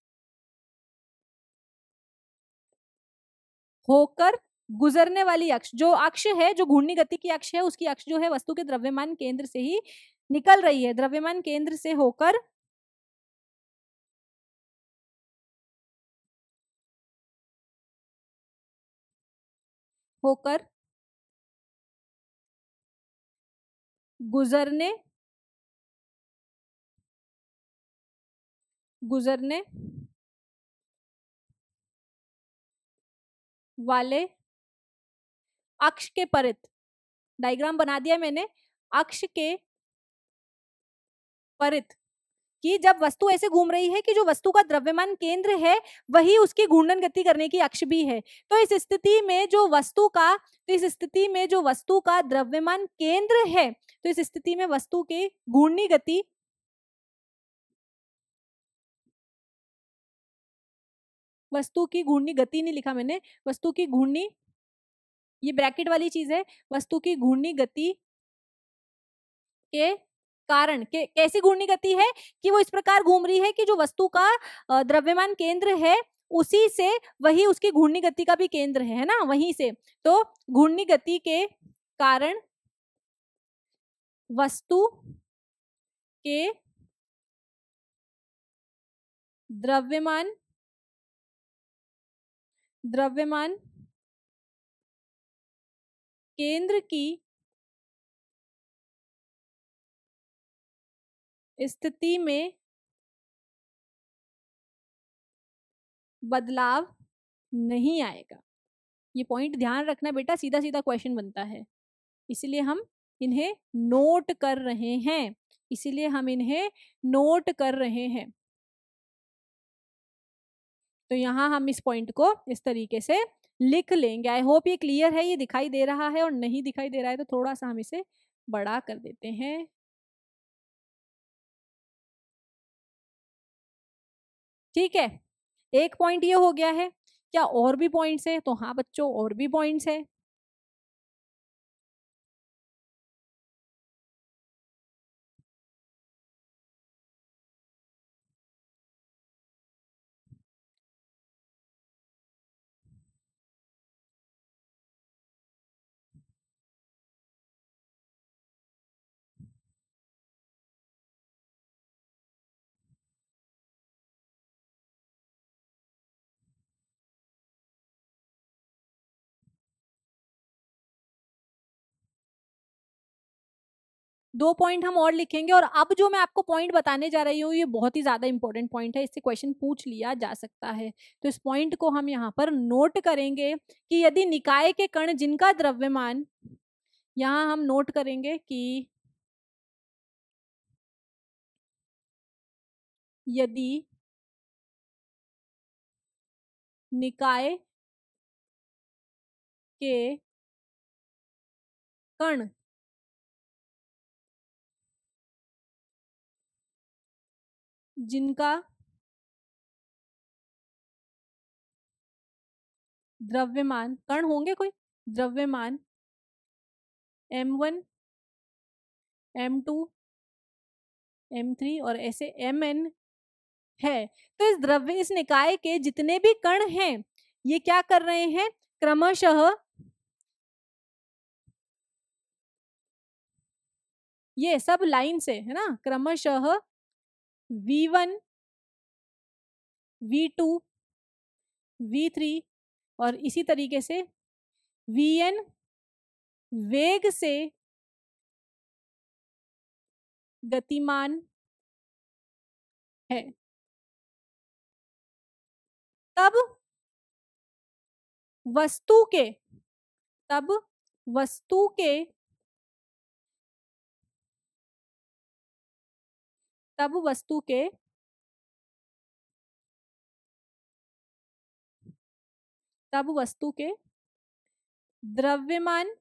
होकर गुजरने वाली अक्ष, जो अक्ष है जो घूर्णी गति की अक्ष है उसकी अक्ष जो है वस्तु के द्रव्यमान केंद्र से ही निकल रही है, द्रव्यमान केंद्र से होकर होकर गुजरने गुजरने वाले अक्ष के परित, डायग्राम बना दिया मैंने, अक्ष के परित, कि जब वस्तु ऐसे घूम रही है कि जो वस्तु का द्रव्यमान केंद्र है वही उसकी घूर्णन गति करने की अक्ष भी है। तो इस स्थिति में जो वस्तु का तो इस स्थिति में जो वस्तु का द्रव्यमान केंद्र है, तो इस स्थिति में वस्तु के घूर्णी गति वस्तु की घूर्णी गति नहीं लिखा मैंने, वस्तु की घूर्णी, ये ब्रैकेट वाली चीज है, वस्तु की घूर्णी गति के कारण के कैसी घूर्णी गति है कि वो इस प्रकार घूम रही है कि जो वस्तु का द्रव्यमान केंद्र है उसी से वही उसकी घूर्णी गति का भी केंद्र है, है ना, वहीं से। तो घूर्णी गति के कारण वस्तु के द्रव्यमान द्रव्यमान केंद्र की स्थिति में बदलाव नहीं आएगा। ये पॉइंट ध्यान रखना बेटा, सीधा सीधा क्वेश्चन बनता है, इसलिए हम इन्हें नोट कर रहे हैं, इसीलिए हम इन्हें नोट कर रहे हैं। तो यहां हम इस पॉइंट को इस तरीके से लिख लेंगे। आई होप ये क्लियर है, ये दिखाई दे रहा है, और नहीं दिखाई दे रहा है तो थोड़ा सा हम इसे बड़ा कर देते हैं। ठीक है, एक पॉइंट ये हो गया है। क्या और भी पॉइंट्स हैं? तो हाँ बच्चों, और भी पॉइंट्स हैं। दो पॉइंट हम और लिखेंगे, और अब जो मैं आपको पॉइंट बताने जा रही हूँ ये बहुत ही ज्यादा इंपॉर्टेंट पॉइंट है, इससे क्वेश्चन पूछ लिया जा सकता है। तो इस पॉइंट को हम यहाँ पर नोट करेंगे कि यदि निकाय के कण जिनका द्रव्यमान, यहाँ हम नोट करेंगे कि यदि निकाय के कण जिनका द्रव्यमान, कण होंगे कोई, द्रव्यमान M one, M two, M three और ऐसे एम एन है, तो इस द्रव्य इस निकाय के जितने भी कण हैं ये क्या कर रहे हैं, क्रमशः ये सब लाइन से, है ना, क्रमशः V one, V two, V three और इसी तरीके से वी एन वेग से गतिमान है। तब वस्तु के तब वस्तु के तब वस्तु के तब वस्तु के द्रव्यमान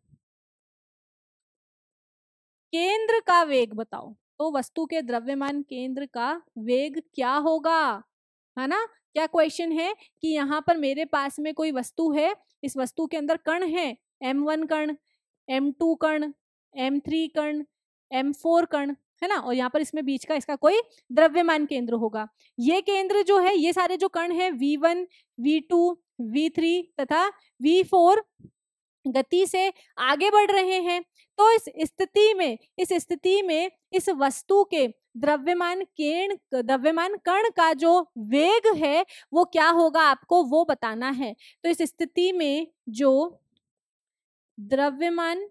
केंद्र का वेग बताओ। तो वस्तु के द्रव्यमान केंद्र का वेग क्या होगा, है ना। क्या क्वेश्चन है कि यहाँ पर मेरे पास में कोई वस्तु है, इस वस्तु के अंदर कण है, एम वन कण, एम टू कण, एम थ्री कण, एम फोर कण, है ना, और यहाँ पर इसमें बीच का इसका कोई द्रव्यमान केंद्र होगा। ये केंद्र जो है, ये सारे जो कण है V one, V two, V three तथा वी फोर गति से आगे बढ़ रहे हैं। तो इस स्थिति में इस स्थिति में इस वस्तु के द्रव्यमान केण द्रव्यमान कण का जो वेग है वो क्या होगा, आपको वो बताना है। तो इस स्थिति में जो द्रव्यमान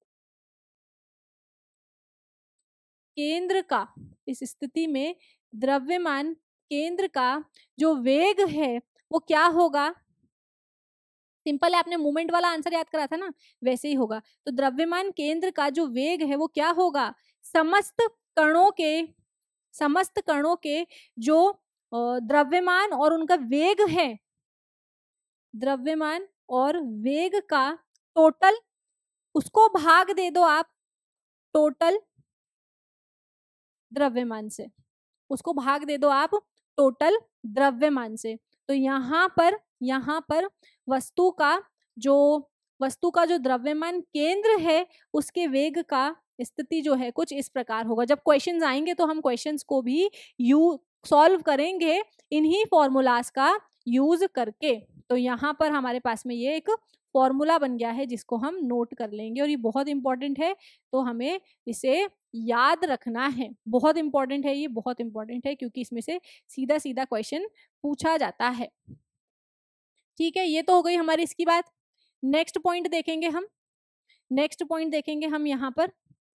केंद्र का इस स्थिति में द्रव्यमान केंद्र का जो वेग है वो क्या होगा, सिंपल है, आपने मूवमेंट वाला आंसर याद करा था ना, वैसे ही होगा। तो द्रव्यमान केंद्र का जो वेग है वो क्या होगा, समस्त कणों के समस्त कणों के जो द्रव्यमान और उनका वेग है, द्रव्यमान और वेग का टोटल, उसको भाग दे दो आप टोटल द्रव्यमान से, उसको भाग दे दो आप टोटल द्रव्यमान से। तो यहाँ पर यहाँ पर वस्तु का जो वस्तु का जो द्रव्यमान केंद्र है उसके वेग का स्थिति जो है कुछ इस प्रकार होगा। जब क्वेश्चंस आएंगे तो हम क्वेश्चंस को भी यू सॉल्व करेंगे इन्हीं फॉर्मूलाज का यूज करके। तो यहाँ पर हमारे पास में ये एक फॉर्मूला बन गया है जिसको हम नोट कर लेंगे और ये बहुत इंपॉर्टेंट है, तो हमें इसे याद रखना है। बहुत इंपॉर्टेंट है, ये बहुत इंपॉर्टेंट है क्योंकि इसमें से सीधा सीधा क्वेश्चन पूछा जाता है। ठीक है, ये तो हो गई हमारी इसकी बात। नेक्स्ट पॉइंट देखेंगे हम नेक्स्ट पॉइंट देखेंगे हम यहाँ पर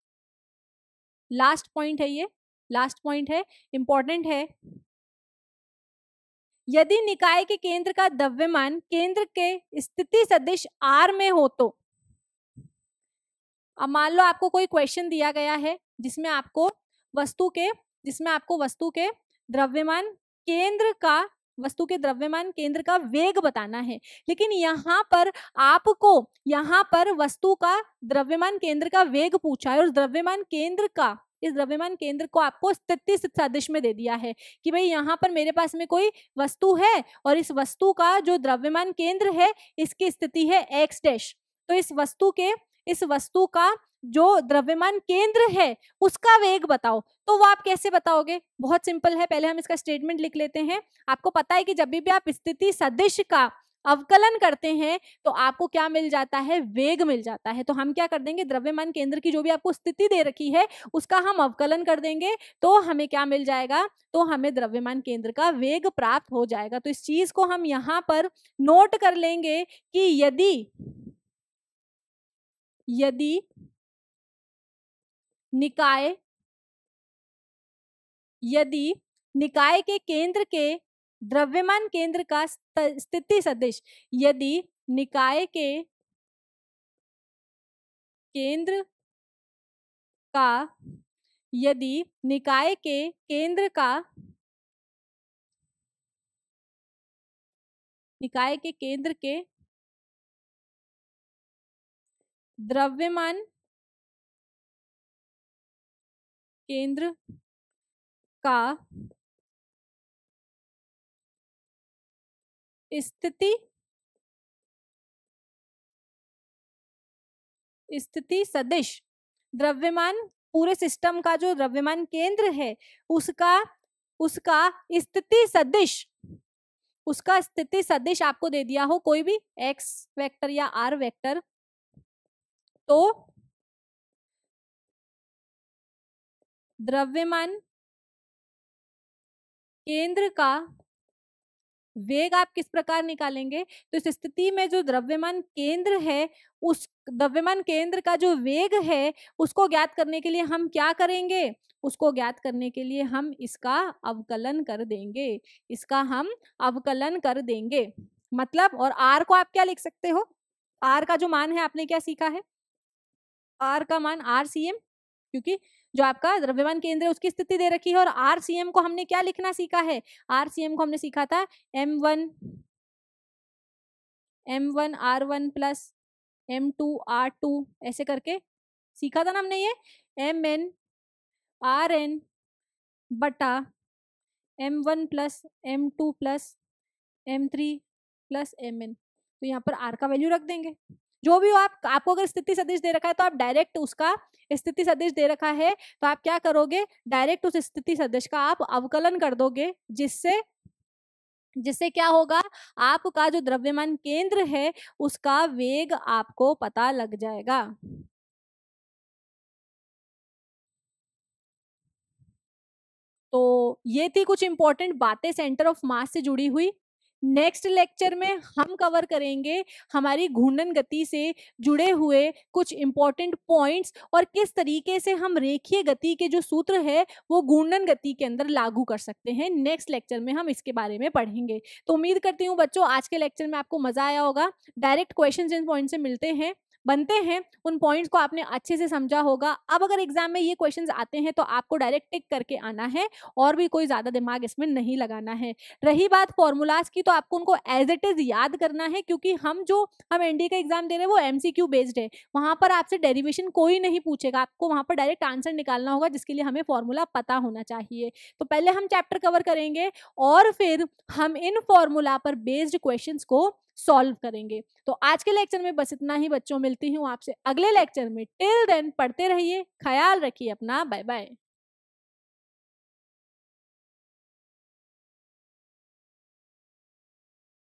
लास्ट पॉइंट है, ये लास्ट पॉइंट है, इंपॉर्टेंट है। यदि निकाय के केंद्र का द्रव्यमान केंद्र के स्थिति सदिश आर में हो तो, अब मान लो आपको कोई क्वेश्चन दिया गया है जिसमें आपको वस्तु के जिसमें आपको वस्तु के द्रव्यमान केंद्र का वस्तु के द्रव्यमान केंद्र का वेग बताना है, लेकिन यहाँ पर आपको यहाँ पर वस्तु का द्रव्यमान केंद्र का वेग पूछा है और द्रव्यमान केंद्र का इस द्रव्यमान केंद्र को आपको स्थिति सदिश में दे दिया है कि भाई यहाँ पर मेरे पास में कोई वस्तु है और इस वस्तु का जो द्रव्यमान केंद्र है इसकी स्थिति है एक्स डैश। तो इस वस्तु के इस वस्तु का जो द्रव्यमान केंद्र है उसका वेग बताओ। तो वो आप कैसे बताओगे? बहुत सिंपल है, पहले हम इसका स्टेटमेंट लिख लेते हैं। आपको पता है कि जब भी आप स्थिति सदिश का अवकलन करते हैं तो आपको क्या मिल जाता है? वेग मिल जाता है। तो हम क्या कर देंगे, द्रव्यमान केंद्र की जो भी आपको स्थिति दे रखी है उसका हम अवकलन कर देंगे, तो हमें क्या मिल जाएगा? तो हमें द्रव्यमान केंद्र का वेग प्राप्त हो जाएगा। तो इस चीज को हम यहाँ पर नोट कर लेंगे कि यदि यदि निकाय यदि निकाय के केंद्र के द्रव्यमान केंद्र का स्थिति सदिश यदि निकाय के केंद्र का यदि निकाय के केंद्र का निकाय के केंद्र के द्रव्यमान केंद्र का स्थिति स्थिति सदिश द्रव्यमान पूरे सिस्टम का जो द्रव्यमान केंद्र है उसका उसका स्थिति सदिश उसका स्थिति सदिश आपको दे दिया हो कोई भी एक्स वेक्टर या आर वेक्टर, तो द्रव्यमान केंद्र का वेग आप किस प्रकार निकालेंगे? तो इस स्थिति में जो द्रव्यमान केंद्र है उस द्रव्यमान केंद्र का जो वेग है उसको ज्ञात करने के लिए हम क्या करेंगे? उसको ज्ञात करने के लिए हम इसका अवकलन कर देंगे इसका हम अवकलन कर देंगे मतलब, और आर को आप क्या लिख सकते हो? आर का जो मान है आपने क्या सीखा है? आर का मान आर सी एम, क्योंकि जो आपका द्रव्यमान केंद्र है उसकी स्थिति दे रखी है। और आर सी एम को हमने क्या लिखना सीखा है? आर सी एम को हमने सीखा था M one M one R one plus M two R two, ऐसे करके सीखा था ना हमने। ये एम एन आर एन बटा M one plus M two plus M three plus M N. तो यहाँ पर आर का वैल्यू रख देंगे जो भी हो। आप आपको अगर स्थिति सदिश दे रखा है तो आप डायरेक्ट उसका स्थिति सदिश दे रखा है तो आप क्या करोगे? डायरेक्ट उस स्थिति सदिश का आप अवकलन कर दोगे, जिससे जिससे क्या होगा? आपका जो द्रव्यमान केंद्र है उसका वेग आपको पता लग जाएगा। तो ये थी कुछ इंपॉर्टेंट बातें सेंटर ऑफ मास से जुड़ी हुई। नेक्स्ट लेक्चर में हम कवर करेंगे हमारी घूर्णन गति से जुड़े हुए कुछ इंपॉर्टेंट पॉइंट्स और किस तरीके से हम रेखीय गति के जो सूत्र है वो घूर्णन गति के अंदर लागू कर सकते हैं। नेक्स्ट लेक्चर में हम इसके बारे में पढ़ेंगे। तो उम्मीद करती हूँ बच्चों आज के लेक्चर में आपको मजा आया होगा। डायरेक्ट क्वेश्चन जिन पॉइंट से मिलते हैं बनते हैं उन पॉइंट्स को आपने अच्छे से समझा होगा। अब अगर एग्जाम में ये क्वेश्चंस आते हैं तो आपको डायरेक्ट टिक करके आना है और भी कोई ज्यादा दिमाग इसमें नहीं लगाना है। रही बात फॉर्मूलाज की, तो आपको उनको एज इट इज याद करना है, क्योंकि हम जो हम एनडीए का एग्जाम दे रहे हैं वो एमसीक्यू बेस्ड है। वहां पर आपसे डेरिवेशन कोई नहीं पूछेगा, आपको वहां पर डायरेक्ट आंसर निकालना होगा, जिसके लिए हमें फॉर्मूला पता होना चाहिए। तो पहले हम चैप्टर कवर करेंगे और फिर हम इन फॉर्मूला पर बेस्ड क्वेश्चंस को सॉल्व करेंगे। तो आज के लेक्चर में बस इतना ही बच्चों। मिलते मिलती हूँ आपसे अगले लेक्चर में। टिल देन पढ़ते रहिए, ख्याल रखिए अपना, बाय बाय।